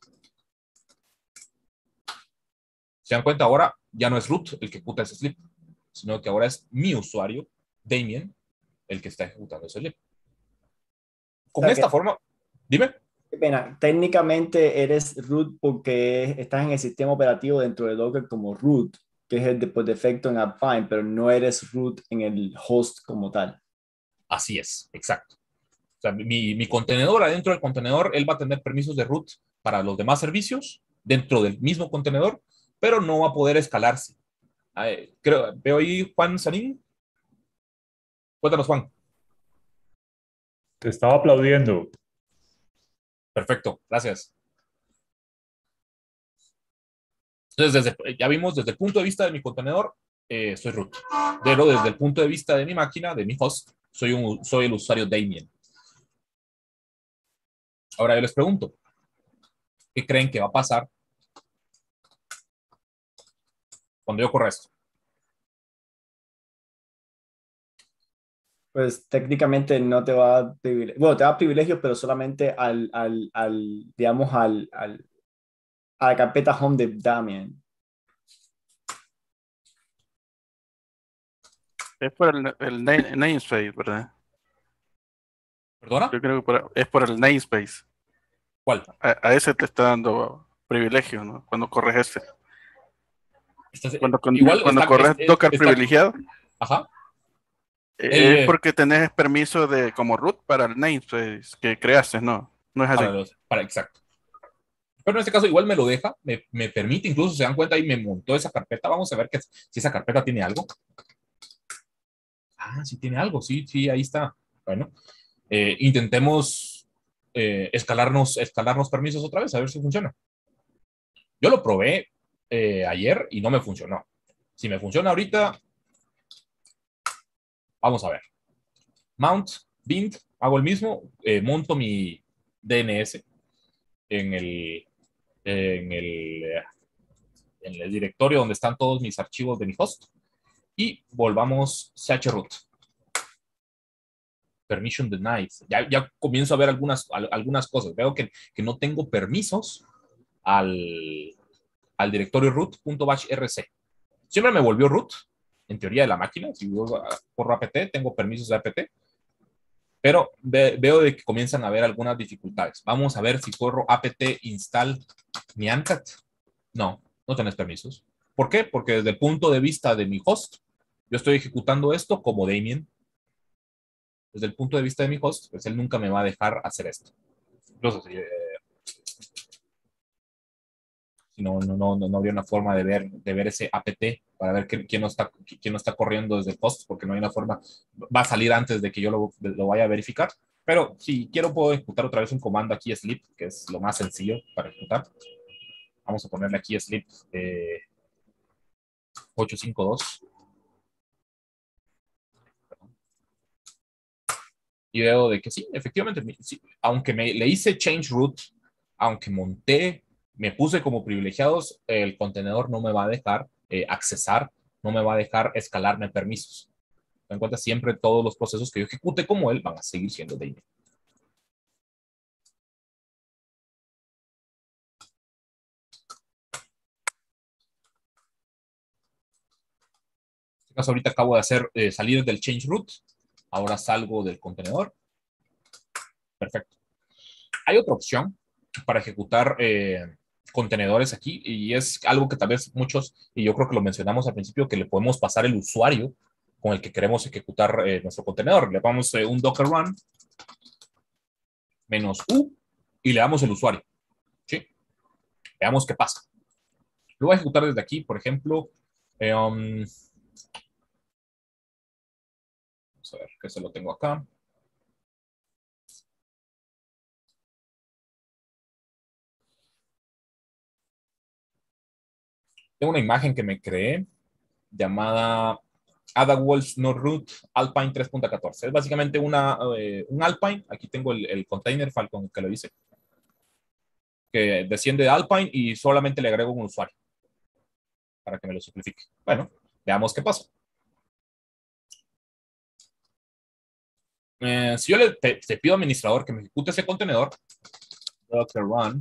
Se dan cuenta, ahora ya no es root el que ejecuta ese sleep, sino que ahora es mi usuario, Damien, el que está ejecutando ese sleep. Con O sea, esta que, forma, dime. qué pena, técnicamente eres root porque estás en el sistema operativo dentro de Docker como root, que es el de por defecto en Alpine, pero no eres root en el host como tal. Así es, exacto. O sea, mi, mi contenedor, adentro del contenedor, él va a tener permisos de root para los demás servicios dentro del mismo contenedor, pero no va a poder escalarse. Ay, creo, veo ahí Juan Sanín. Cuéntanos, Juan. Te estaba aplaudiendo. Perfecto, gracias. Entonces, desde, ya vimos desde el punto de vista de mi contenedor, eh, soy root. Pero desde el punto de vista de mi máquina, de mi host, soy, un, soy el usuario Damien. Ahora yo les pregunto, ¿qué creen que va a pasar cuando yo corra esto? Pues técnicamente no te va a dar privilegios, bueno, te da privilegios, pero solamente al, al, al digamos, al, al, a la carpeta home de Damien. Es por el, el name- namespace, ¿verdad? ¿Perdona? Yo creo que por- es por el namespace. ¿Cuál? A, a ese te está dando privilegio, ¿no? Cuando corres este. Estás, eh, Cuando, con- igual cuando está, corres es- es- Docker está, privilegiado, ajá. eh, es El, porque tenés permiso de como root para el namespace que creaste, ¿no? No es así. para los, para, exacto. Pero en este caso igual me lo deja, me, me permite, incluso se dan cuenta y me montó esa carpeta. Vamos a ver que, si esa carpeta tiene algo. Ah, sí tiene algo, sí, sí, ahí está. Bueno, eh, intentemos eh, escalarnos, escalarnos permisos otra vez, a ver si funciona. Yo lo probé eh, ayer y no me funcionó. Si me funciona ahorita, vamos a ver. Mount, bind, hago el mismo, eh, monto mi D N S en el, en el, en el directorio donde están todos mis archivos de mi host y volvamos chroot. Permission denied. Ya, ya comienzo a ver algunas, algunas cosas. Veo que, que no tengo permisos al, al directorio root.bashrc. Siempre me volvió root, en teoría de la máquina. Si yo corro apt, tengo permisos de apt. Pero ve, veo de que comienzan a haber algunas dificultades. Vamos a ver si corro apt install nyancat. No, no tenés permisos. ¿Por qué? Porque desde el punto de vista de mi host, yo estoy ejecutando esto como Damien. Desde el punto de vista de mi host, pues él nunca me va a dejar hacer esto. Incluso si, eh, si no, no, no, no habría una forma de ver, de ver ese apt para ver quién no, está, quién no está corriendo desde el host, porque no hay una forma, va a salir antes de que yo lo, lo vaya a verificar. Pero si quiero puedo ejecutar otra vez un comando aquí sleep, que es lo más sencillo para ejecutar. Vamos a ponerle aquí sleep eh, ocho cinco dos. Y veo de que sí, efectivamente, sí, aunque me, le hice change root, aunque monté, me puse como privilegiados, el contenedor no me va a dejar eh, accesar, no me va a dejar escalarme permisos. Ten en cuenta, siempre todos los procesos que yo ejecute como él van a seguir siendo de email. En este caso, ahorita acabo de hacer eh, salir del change root, ahora salgo del contenedor. Perfecto. Hay otra opción para ejecutar eh, contenedores aquí y es algo que tal vez muchos, y yo creo que lo mencionamos al principio, que le podemos pasar el usuario con el que queremos ejecutar eh, nuestro contenedor. Le damos eh, un docker run menos U y le damos el usuario. ¿Sí? Veamos qué pasa. Lo voy a ejecutar desde aquí, por ejemplo. Eh, um, vamos a ver que se lo tengo acá. Tengo una imagen que me creé llamada AdaWolf No Root Alpine tres punto catorce. Es básicamente una, eh, un Alpine. Aquí tengo el, el container file con el que lo hice. Que desciende de Alpine y solamente le agrego un usuario para que me lo simplifique. Bueno, veamos qué pasa. Eh, si yo le te, te pido al administrador que me ejecute ese contenedor, docker run,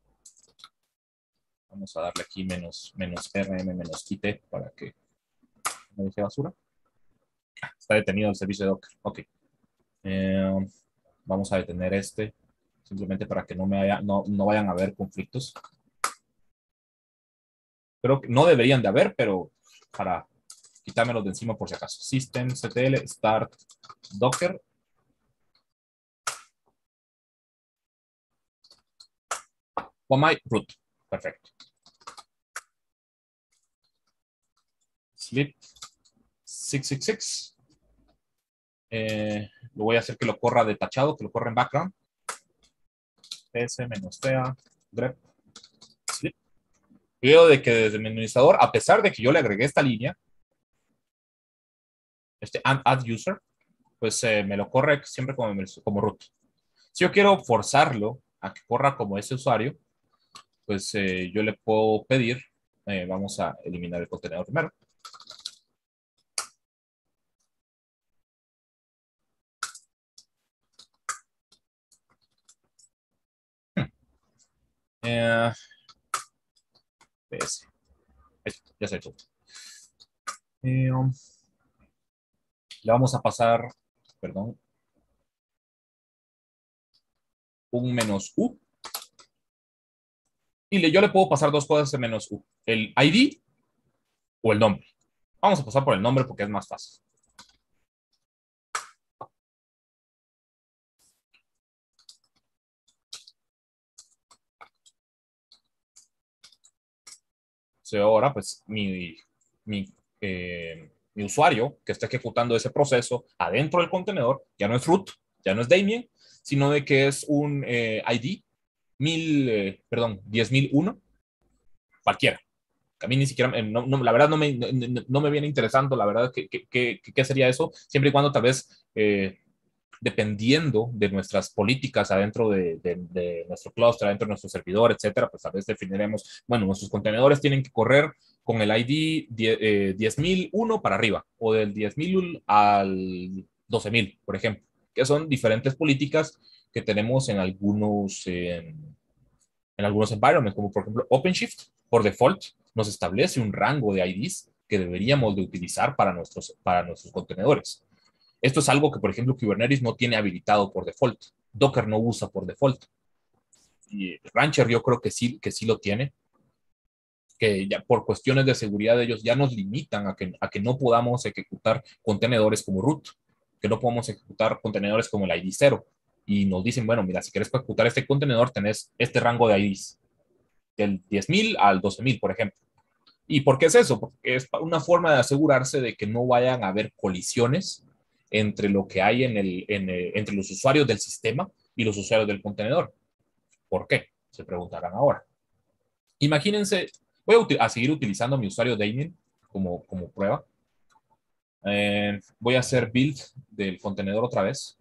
vamos a darle aquí menos, menos rm menos kit para que no deje basura. Está detenido el servicio de Docker. Ok. Eh, vamos a detener este, simplemente para que no, me haya, no, no vayan a haber conflictos. Creo que no deberían de haber, pero para quitármelos de encima por si acaso. Systemctl start docker. My root. Perfecto. Sleep seiscientos sesenta y seis. Eh, lo voy a hacer que lo corra detachado, que lo corra en background. S-tea grep sleep. Veo de que desde mi administrador, a pesar de que yo le agregué esta línea, este add user, pues eh, me lo corre siempre como, como root. Si yo quiero forzarlo a que corra como ese usuario, pues eh, yo le puedo pedir, eh, vamos a eliminar el contenedor primero. Hmm. Eh, ps. Esto, ya se ha hecho. Eh, um, le vamos a pasar, perdón, un menos U. Y le, yo le puedo pasar dos cosas en menos U. El I D o el nombre. Vamos a pasar por el nombre porque es más fácil. So, ahora, pues, mi, mi, eh, mi usuario que está ejecutando ese proceso adentro del contenedor ya no es root, ya no es Damien, sino de que es un eh, I D mil, eh, perdón, diez mil uno, cualquiera. A mí ni siquiera, eh, no, no, la verdad no me, no, no me viene interesando, la verdad, ¿qué, qué, qué sería eso? Siempre y cuando tal vez, eh, dependiendo de nuestras políticas adentro de, de, de nuestro clúster, adentro de nuestro servidor, etcétera, pues tal vez definiremos, bueno, nuestros contenedores tienen que correr con el I D diez mil uno para arriba, o del diez mil al doce mil, por ejemplo, que son diferentes políticas que tenemos en algunos, eh, en algunos environments, como por ejemplo OpenShift, por default, nos establece un rango de I Ds que deberíamos de utilizar para nuestros, para nuestros contenedores. Esto es algo que, por ejemplo, Kubernetes no tiene habilitado por default. Docker no usa por default. Y Rancher yo creo que sí, que sí lo tiene. Que ya por cuestiones de seguridad de ellos ya nos limitan a que, a que no podamos ejecutar contenedores como root, que no podamos ejecutar contenedores como el I D cero. Y nos dicen, bueno, mira, si quieres ejecutar este contenedor, tenés este rango de I Ds, del diez mil al doce mil, por ejemplo. ¿Y por qué es eso? Porque es una forma de asegurarse de que no vayan a haber colisiones entre lo que hay en el, en el, entre los usuarios del sistema y los usuarios del contenedor. ¿Por qué? Se preguntarán ahora. Imagínense, voy a, a seguir utilizando mi usuario Damien como, como prueba. Eh, voy a hacer build del contenedor otra vez.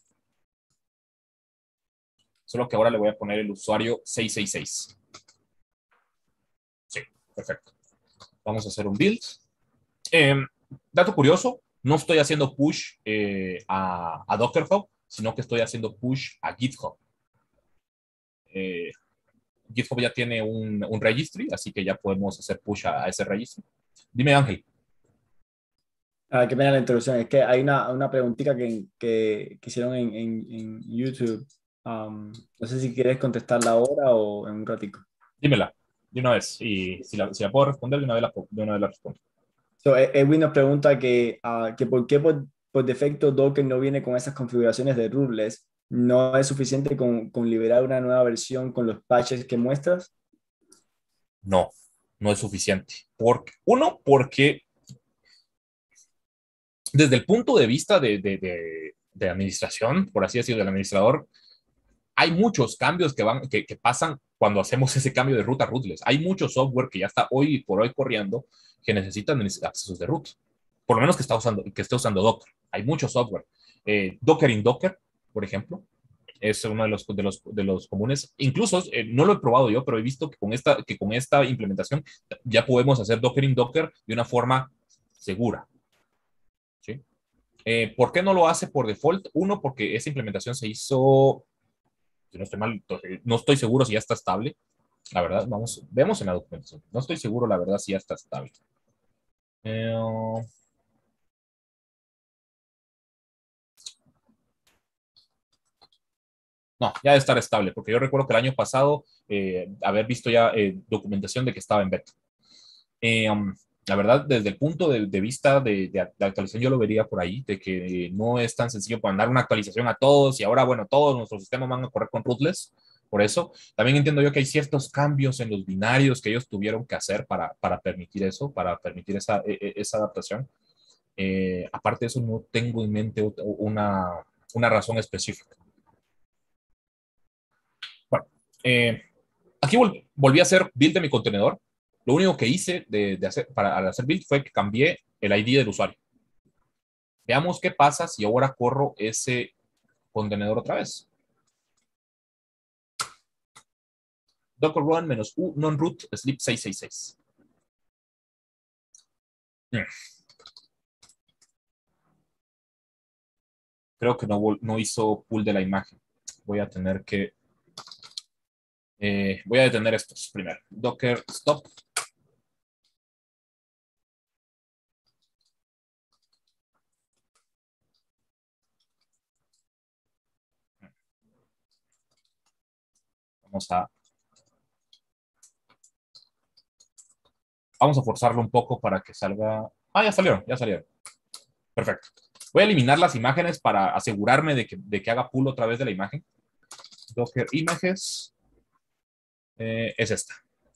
Solo que ahora le voy a poner el usuario seiscientos sesenta y seis. Sí, perfecto. Vamos a hacer un build. Eh, dato curioso, no estoy haciendo push eh, a, a Docker Hub, sino que estoy haciendo push a GitHub. Eh, GitHub ya tiene un, un registry, así que ya podemos hacer push a, a ese registry. Dime, Ángel. Ah, qué pena la introducción. Es que hay una, una preguntita que, que, que hicieron en, en, en YouTube. Um, no sé si quieres contestarla ahora o en un ratico. Dímela, de una vez. Y si la, si la puedo responder, de una vez la, de una vez la respondo. So, Edwin nos pregunta que, uh, que por qué por, por defecto Docker no viene con esas configuraciones de rootless ¿No es suficiente con, con liberar una nueva versión con los patches que muestras? No, no es suficiente. Porque, uno, porque desde el punto de vista de, de, de, de administración, por así decirlo, del administrador, hay muchos cambios que, van, que, que pasan cuando hacemos ese cambio de root a rootless. Hay mucho software que ya está hoy por hoy corriendo que necesitan accesos de root. Por lo menos que, está usando, que esté usando Docker. Hay mucho software. Eh, Docker in Docker, por ejemplo, es uno de los, de los, de los comunes. Incluso eh, no lo he probado yo, pero he visto que con, esta, que con esta implementación ya podemos hacer Docker in Docker de una forma segura. ¿Sí? Eh, ¿Por qué no lo hace por default? Uno, porque esa implementación se hizo, si no estoy mal, no estoy seguro si ya está estable. La verdad, vamos, vemos en la documentación. No estoy seguro, la verdad, si ya está estable. Eh, no, ya debe estar estable, porque yo recuerdo que el año pasado eh, haber visto ya eh, documentación de que estaba en beta. Eh, um, la verdad, desde el punto de, de vista de, de, de actualización, yo lo vería por ahí, de que no es tan sencillo para mandar una actualización a todos y ahora, bueno, todos nuestros sistemas van a correr con rootless. Por eso, también entiendo yo que hay ciertos cambios en los binarios que ellos tuvieron que hacer para, para permitir eso, para permitir esa, esa adaptación. Eh, aparte de eso, no tengo en mente una, una razón específica. Bueno, eh, aquí vol volví a hacer build de mi contenedor. Lo único que hice de, de hacer, para al hacer build fue que cambié el I D del usuario. Veamos qué pasa si ahora corro ese contenedor otra vez. Docker run menos u non-root sleep seiscientos sesenta y seis. Mm. Creo que no, no hizo pull de la imagen. Voy a tener que... Eh, voy a detener estos primero. Docker stop. Vamos a... Vamos a forzarlo un poco para que salga... Ah, ya salieron, ya salieron. Perfecto. Voy a eliminar las imágenes para asegurarme de que, de que haga pull otra vez de la imagen. Docker images. Eh, es esta.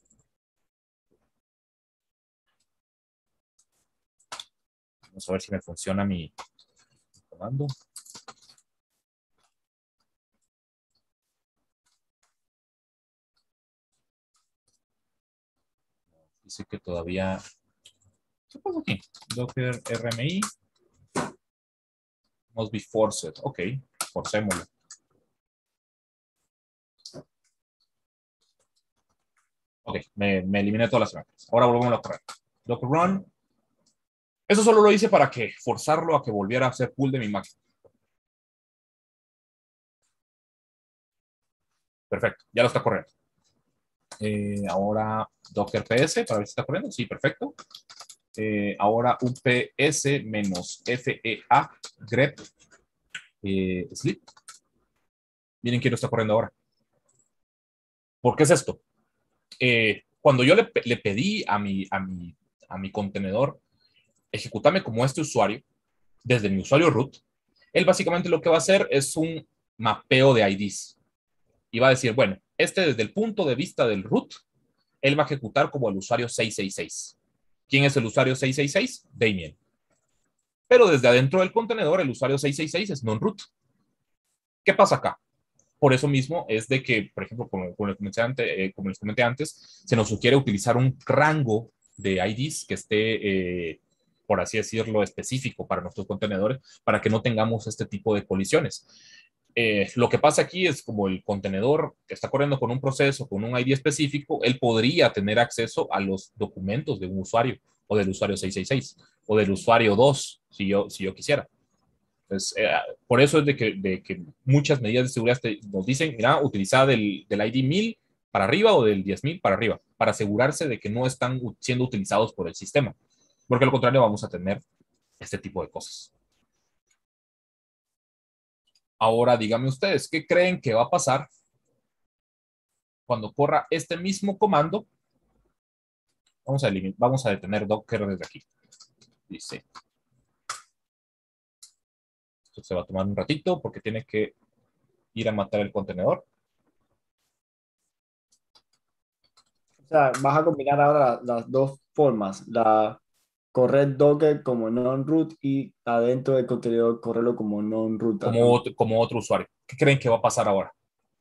Vamos a ver si me funciona mi comando. Dice que todavía... ¿Qué pasa aquí? Docker R M I. Must be forced. Ok, forcémoslo. Ok, me, me eliminé todas las imágenes. Ahora volvemos a correr. Docker run. Eso solo lo hice para que forzarlo a que volviera a hacer pull de mi imagen. Perfecto, ya lo está corriendo. Eh, ahora Docker P S para ver si está corriendo. Sí, perfecto. Eh, ahora U P S menos F E A grep eh, sleep. Miren quién lo está corriendo ahora. ¿Por qué es esto? Eh, cuando yo le, le pedí a mi, a, mi, a mi contenedor ejecutarme como este usuario, desde mi usuario root, él básicamente lo que va a hacer es un mapeo de I Ds. Y va a decir, bueno, este desde el punto de vista del root, él va a ejecutar como el usuario seiscientos sesenta y seis. ¿Quién es el usuario seiscientos sesenta y seis? Damien. Pero desde adentro del contenedor, el usuario seiscientos sesenta y seis es non-root. ¿Qué pasa acá? Por eso mismo es de que, por ejemplo, como, como, les, comenté antes, eh, como les comenté antes, se nos sugiere utilizar un rango de I Ds que esté, eh, por así decirlo, específico para nuestros contenedores, para que no tengamos este tipo de colisiones. Eh, lo que pasa aquí es como el contenedor que está corriendo con un proceso, con un I D específico, él podría tener acceso a los documentos de un usuario, o del usuario seiscientos sesenta y seis, o del usuario dos, si yo, si yo quisiera. Entonces, eh, por eso es de que, de que muchas medidas de seguridad te, nos dicen, mira, utilizar del, del I D mil para arriba o del diez mil para arriba, para asegurarse de que no están siendo utilizados por el sistema, porque al contrario vamos a tener este tipo de cosas. Ahora, díganme ustedes, ¿qué creen que va a pasar cuando corra este mismo comando? Vamos a, eliminar, vamos a detener Docker desde aquí. Dice, esto se va a tomar un ratito porque tiene que ir a matar el contenedor. O sea, vas a combinar ahora las dos formas, la correr Docker como non-root y adentro del contenedor correrlo como non-root. Como, otro, como otro usuario. ¿Qué creen que va a pasar ahora?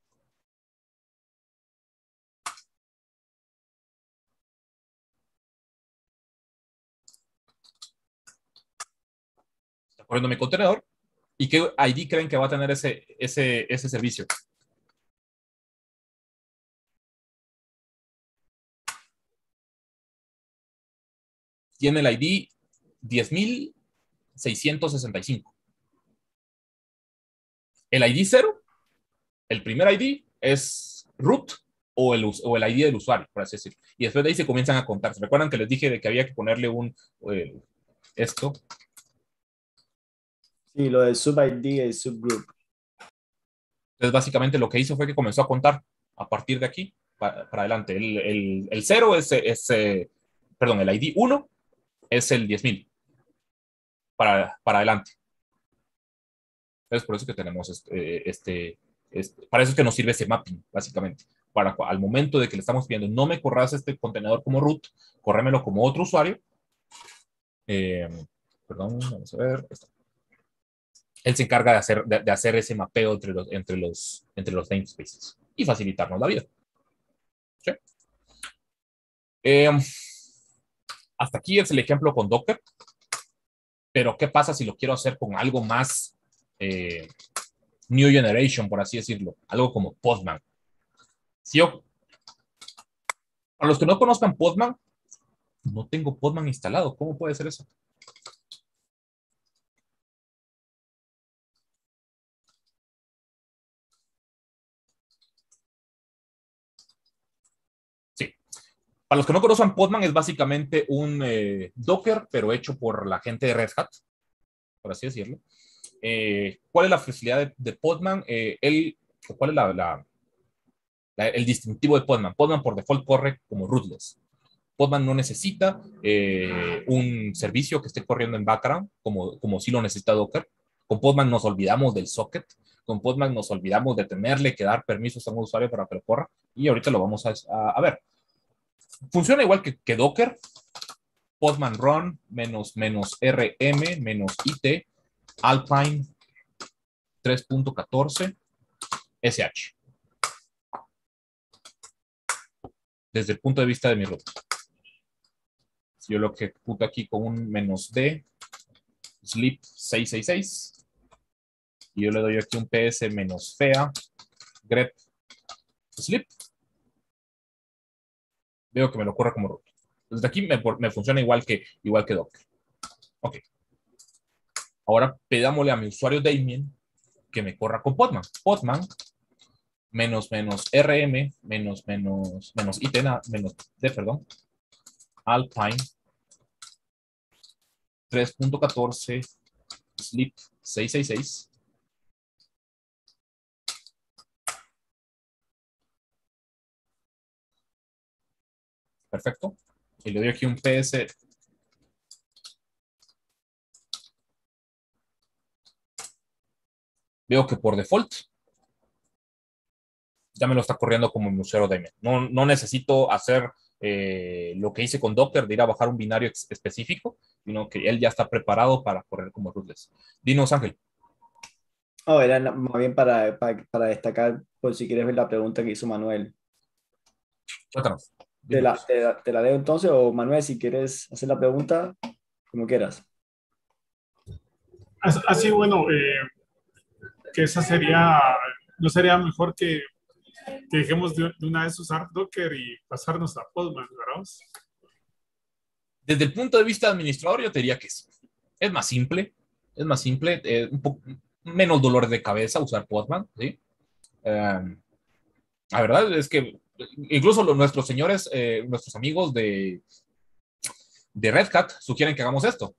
Está corriendo mi contenedor. ¿Y qué I D creen que va a tener ese, ese, ese servicio? Tiene el I D diez mil seiscientos sesenta y cinco. El I D cero, el primer I D es root o el, o el I D del usuario, por así decirlo. Y después de ahí se comienzan a contar. ¿Se recuerdan que les dije de que había que ponerle un eh, esto? Sí, lo del sub-I D y el subgroup. Entonces, básicamente lo que hizo fue que comenzó a contar a partir de aquí para, para adelante. El, el, el cero es, es eh, perdón, el I D uno es el diez mil para, para adelante. Entonces, por eso que tenemos este, este, este, para eso es que nos sirve ese mapping, básicamente. Para al momento de que le estamos pidiendo, no me corras este contenedor como root, córremelo como otro usuario. Eh, perdón, vamos a ver. Esto. Él se encarga de hacer, de, de hacer ese mapeo entre los, entre, los, entre los namespaces y facilitarnos la vida. ¿Sí? Eh, hasta aquí es el ejemplo con Docker. Pero, ¿qué pasa si lo quiero hacer con algo más eh, New Generation, por así decirlo? Algo como Postman. Si yo, para los que no conozcan Postman, no tengo Postman instalado. ¿Cómo puede ser eso? Sí. Para los que no conozcan, Postman es básicamente un eh, Docker, pero hecho por la gente de Red Hat, por así decirlo. Eh, ¿Cuál es la facilidad de, de Postman? Eh, el, ¿Cuál es la, la, la, el distintivo de Postman? Postman por default corre como rootless. Postman no necesita eh, un servicio que esté corriendo en background, como, como sí lo necesita Docker. Con Postman nos olvidamos del socket. Con Postman nos olvidamos de tenerle que dar permisos a un usuario para que lo corra. Y ahorita lo vamos a, a, a ver. Funciona igual que, que Docker. Postman run menos, menos rm menos it Alpine tres punto catorce sh. Desde el punto de vista de mi root. Si yo lo ejecuto aquí con un menos d sleep seiscientos sesenta y seis y yo le doy aquí un ps menos fea grep sleep, veo que me lo corre como root. Desde aquí me, me funciona igual que, igual que Docker. Ok. Ahora pedámosle a mi usuario Damien que me corra con Postman. Postman menos menos rm menos menos menos it menos d, perdón, Alpine tres punto catorce sleep seiscientos sesenta y seis. Perfecto. Y le doy aquí un ps veo que por default ya me lo está corriendo como mi usuario Damien. No, no necesito hacer eh, lo que hice con Docker de ir a bajar un binario específico, sino que él ya está preparado para correr como rootless. Dinos, Ángel. Oh, era más bien para, para, para destacar, por si quieres ver la pregunta que hizo Manuel. Cuéntanos. Te la, te, la, te la leo entonces, o Manuel, si quieres hacer la pregunta, como quieras. Así, bueno, eh, que esa sería, no sería mejor que, que dejemos de, de una vez usar Docker y pasarnos a Postman, ¿verdad? Desde el punto de vista de administrador, yo te diría que sí. Es más simple, es más simple, eh, un poco menos dolor de cabeza usar Postman, ¿sí? Eh, la verdad es que incluso los, nuestros señores, eh, nuestros amigos de, de Red Hat sugieren que hagamos esto.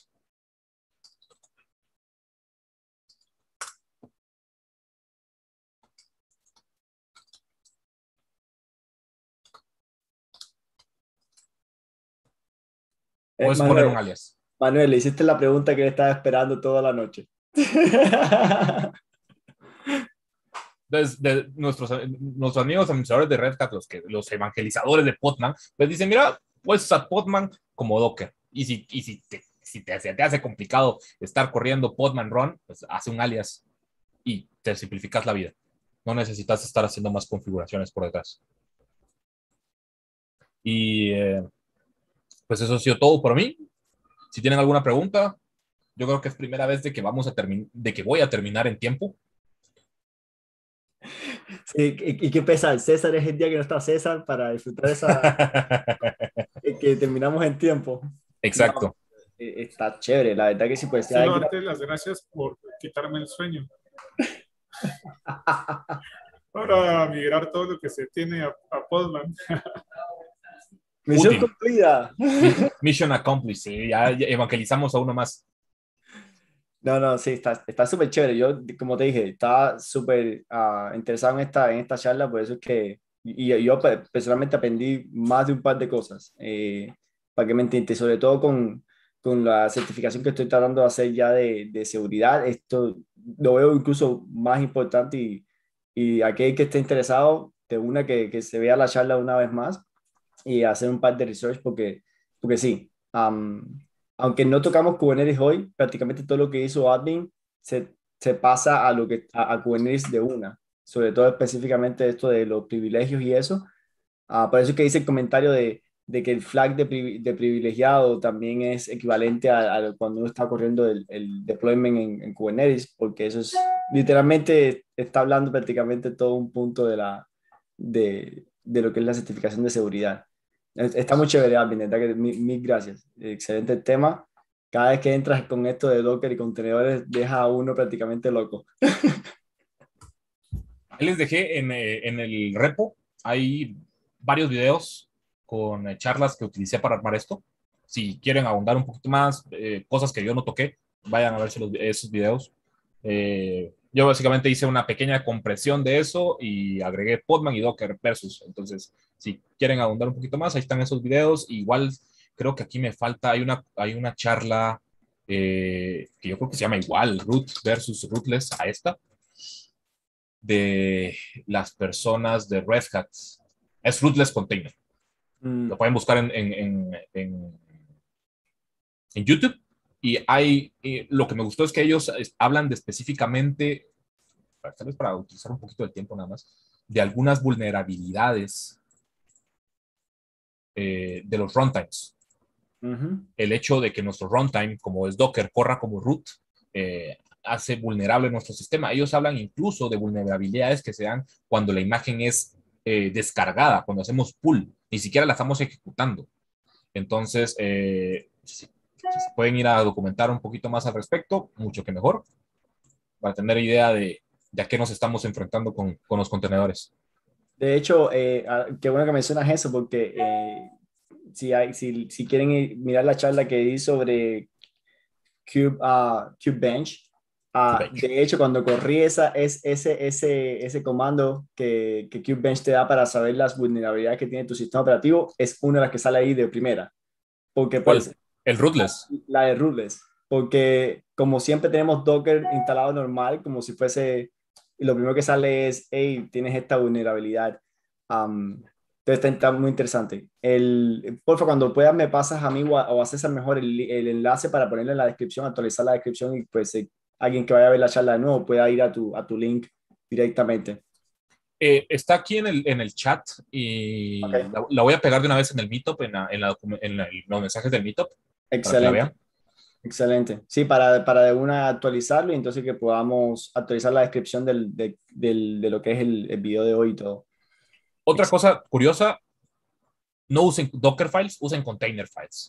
Puedes Eh, Manuel, poner un alias. Manuel, le hiciste la pregunta que le estaba esperando toda la noche. Entonces, de nuestros, nuestros amigos administradores de Red Hat, los, que, los evangelizadores de Podman, pues dicen, mira, puedes usar Podman como Docker. Y si, y si, te, si te, te hace complicado estar corriendo Podman Run, pues hace un alias y te simplificas la vida. No necesitas estar haciendo más configuraciones por detrás. Y eh, pues eso ha sido todo por mí. Si tienen alguna pregunta, yo creo que es primera vez de que, vamos a termin- de que voy a terminar en tiempo. Sí, y, y qué pesa, el César es el día que no está César para disfrutar esa, que terminamos en tiempo. No, Exacto. eh, está chévere, la verdad que sí, pues ya hay Solo que- darte las gracias por quitarme el sueño. Para migrar todo lo que se tiene a, a Podman. Misión Útil. cumplida. Mission accomplished. Sí, ya, ya evangelizamos a uno más. No, no, sí, está está súper chévere. Yo, como te dije, estaba súper ah, interesado en esta, en esta charla, por eso es que y, y yo pe- personalmente aprendí más de un par de cosas, eh, para que me entiendas, sobre todo con, con la certificación que estoy tratando de hacer ya de, de seguridad. Esto lo veo incluso más importante y, y aquel que esté interesado, de una que, que se vea la charla una vez más y hacer un par de research porque, porque sí. am, aunque no tocamos Kubernetes hoy, prácticamente todo lo que hizo admin se, se pasa a, lo que, a, a Kubernetes de una, sobre todo específicamente esto de los privilegios y eso. Ah, por eso es que dice el comentario de, de que el flag de, privi- de privilegiado también es equivalente a, a cuando uno está corriendo el, el deployment en, en Kubernetes, porque eso es literalmente está hablando prácticamente todo un punto de, la, de, de lo que es la certificación de seguridad. Es- Está muy chévere, Alvin, de verdad que mil, mil gracias. Excelente tema. Cada vez que entras con esto de Docker y contenedores, deja a uno prácticamente loco. Ahí les dejé en, eh, en el repo. Hay varios videos con eh, charlas que utilicé para armar esto. Si quieren ahondar un poquito más, eh, cosas que yo no toqué, vayan a verse los, esos videos. Eh, yo básicamente hice una pequeña compresión de eso y agregué Podman y Docker versus. Entonces, si quieren ahondar un poquito más, ahí están esos videos. Igual creo que aquí me falta, hay una, hay una charla eh, que yo creo que se llama igual, root versus rootless a esta, de las personas de Red Hat. Es rootless container. Mm, Lo pueden buscar en, en, en, en, en YouTube. Y hay, eh, lo que me gustó es que ellos es, hablan de específicamente, tal vez para utilizar un poquito de tiempo nada más, de algunas vulnerabilidades eh, de los runtimes. ujú. El hecho de que nuestro runtime, como es Docker, corra como root, eh, hace vulnerable nuestro sistema. Ellos hablan incluso de vulnerabilidades que se dan cuando la imagen es eh, descargada, cuando hacemos pull, ni siquiera la estamos ejecutando. Entonces, eh, si, si se pueden ir a documentar un poquito más al respecto, mucho que mejor, para tener idea de, de a qué nos estamos enfrentando con, con los contenedores. De hecho, eh, ah, qué bueno que mencionas eso, porque eh, si, hay, si, si quieren ir- mirar la charla que di sobre Cube, ah, Kubebench, ah, Kubebench. de hecho, cuando corrí esa, es, ese, ese, ese comando que, que Kubebench te da para saber las vulnerabilidades que tiene tu sistema operativo, es una de las que sale ahí de primera. Porque ¿Cuál? pues El rootless. la de rootless, porque como siempre tenemos Docker instalado normal, como si fuese, y lo primero que sale es, hey, tienes esta vulnerabilidad. Um, entonces está, está muy interesante. El, porfa, cuando puedas me pasas a mí o a, o a César mejor el, el enlace para ponerlo en la descripción, actualizar la descripción y pues eh, alguien que vaya a ver la charla de nuevo pueda ir a tu, a tu link directamente. Eh, está aquí en el, en el chat y Ok, la, la voy a pegar de una vez en el Meetup, en, la, en, la, en la, los mensajes del Meetup, para que la excelente. vean. Excelente. Sí, para, para de una actualizarlo y entonces que podamos actualizar la descripción del, de, del, de lo que es el, el video de hoy y todo. Otra cosa curiosa, no usen Docker files, usen container files.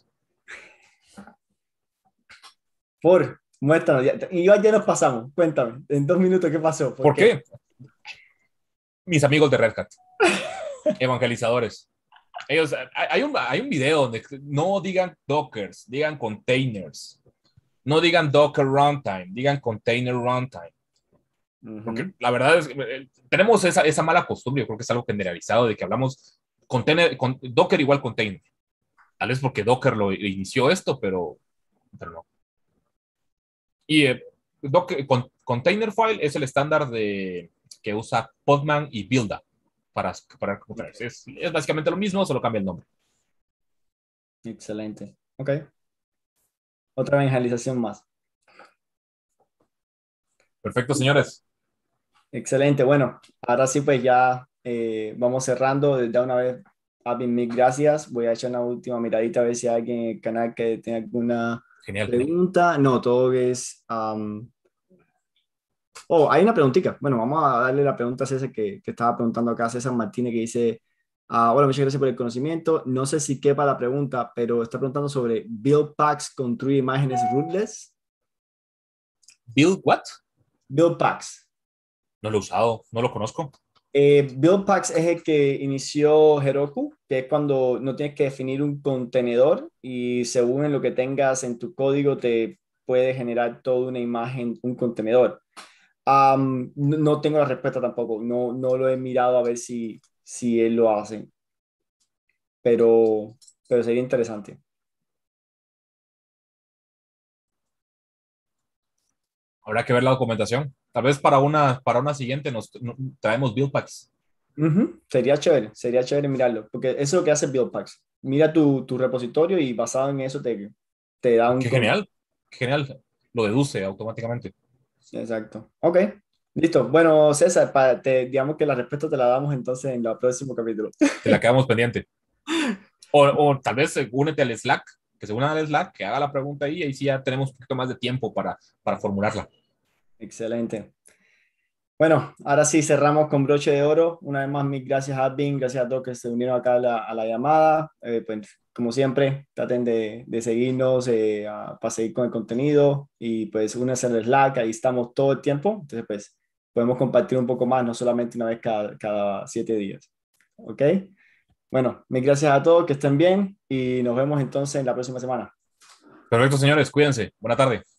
Por, muéstranos. Ya, y ya, ya nos pasamos. Cuéntame, en dos minutos, ¿qué pasó? ¿Por qué? Mis amigos de Red Hat, evangelizadores. Ellos, hay un, hay un video donde no digan Dockers, digan containers. No digan Docker runtime, digan container runtime. Porque Uh-huh. la verdad es que eh, tenemos esa, esa mala costumbre, yo creo que es algo generalizado de que hablamos container, con, Docker igual container. Tal vez porque Docker lo inició esto, pero, pero no. Y eh, Docker, con, container file es el estándar de que usa Podman y Builda para, para conferencias. Es, es básicamente lo mismo, solo cambia el nombre. Excelente. Ok. Otra evangelización más. Perfecto, señores. Excelente. Bueno, ahora sí, pues ya eh, vamos cerrando. De una vez, Abin, mil gracias. Voy a echar una última miradita a ver si hay alguien en el canal que tenga alguna Genial. genial. pregunta. No, todo es... um, Oh, hay una preguntita. Bueno, vamos a darle la pregunta a César que, que estaba preguntando acá, César Martínez, que dice, ah, hola, muchas gracias por el conocimiento. No sé si quepa la pregunta, pero está preguntando sobre build packs construir imágenes rootless. ¿Build what? Build packs. No lo he usado, no lo conozco. Eh, build packs es el que inició Heroku, que es cuando no tienes que definir un contenedor y según en lo que tengas en tu código te puede generar toda una imagen, un contenedor. Um, no, no tengo la respuesta tampoco, no, no lo he mirado a ver si, si él lo hace, pero, pero sería interesante. Habrá que ver la documentación. Tal vez para una, para una siguiente nos, nos traemos build packs. Uh-huh. Sería chévere, sería chévere mirarlo, porque eso es lo que hace build packs. Mira tu, tu repositorio y basado en eso te, te da un... Qué genial, qué genial. Lo deduce automáticamente. Exacto. Ok, listo. Bueno, César, para, te, digamos que la respuesta te la damos entonces en el próximo capítulo. Te la quedamos pendiente. O, o tal vez eh, únete al Slack, que se una al Slack, que haga la pregunta ahí y ahí sí ya tenemos un poquito más de tiempo para, para formularla. Excelente. Bueno, ahora sí cerramos con broche de oro. Una vez más, mil gracias a Advin, gracias a todos que se unieron acá a la, a la llamada. Eh, pues, como siempre, traten de, de seguirnos eh, a, para seguir con el contenido y pues únanse al Slack, ahí estamos todo el tiempo. Entonces, pues podemos compartir un poco más, no solamente una vez cada, cada siete días. ¿Ok? Bueno, mil gracias a todos, que estén bien y nos vemos entonces en la próxima semana. Perfecto, señores, cuídense. Buena tarde.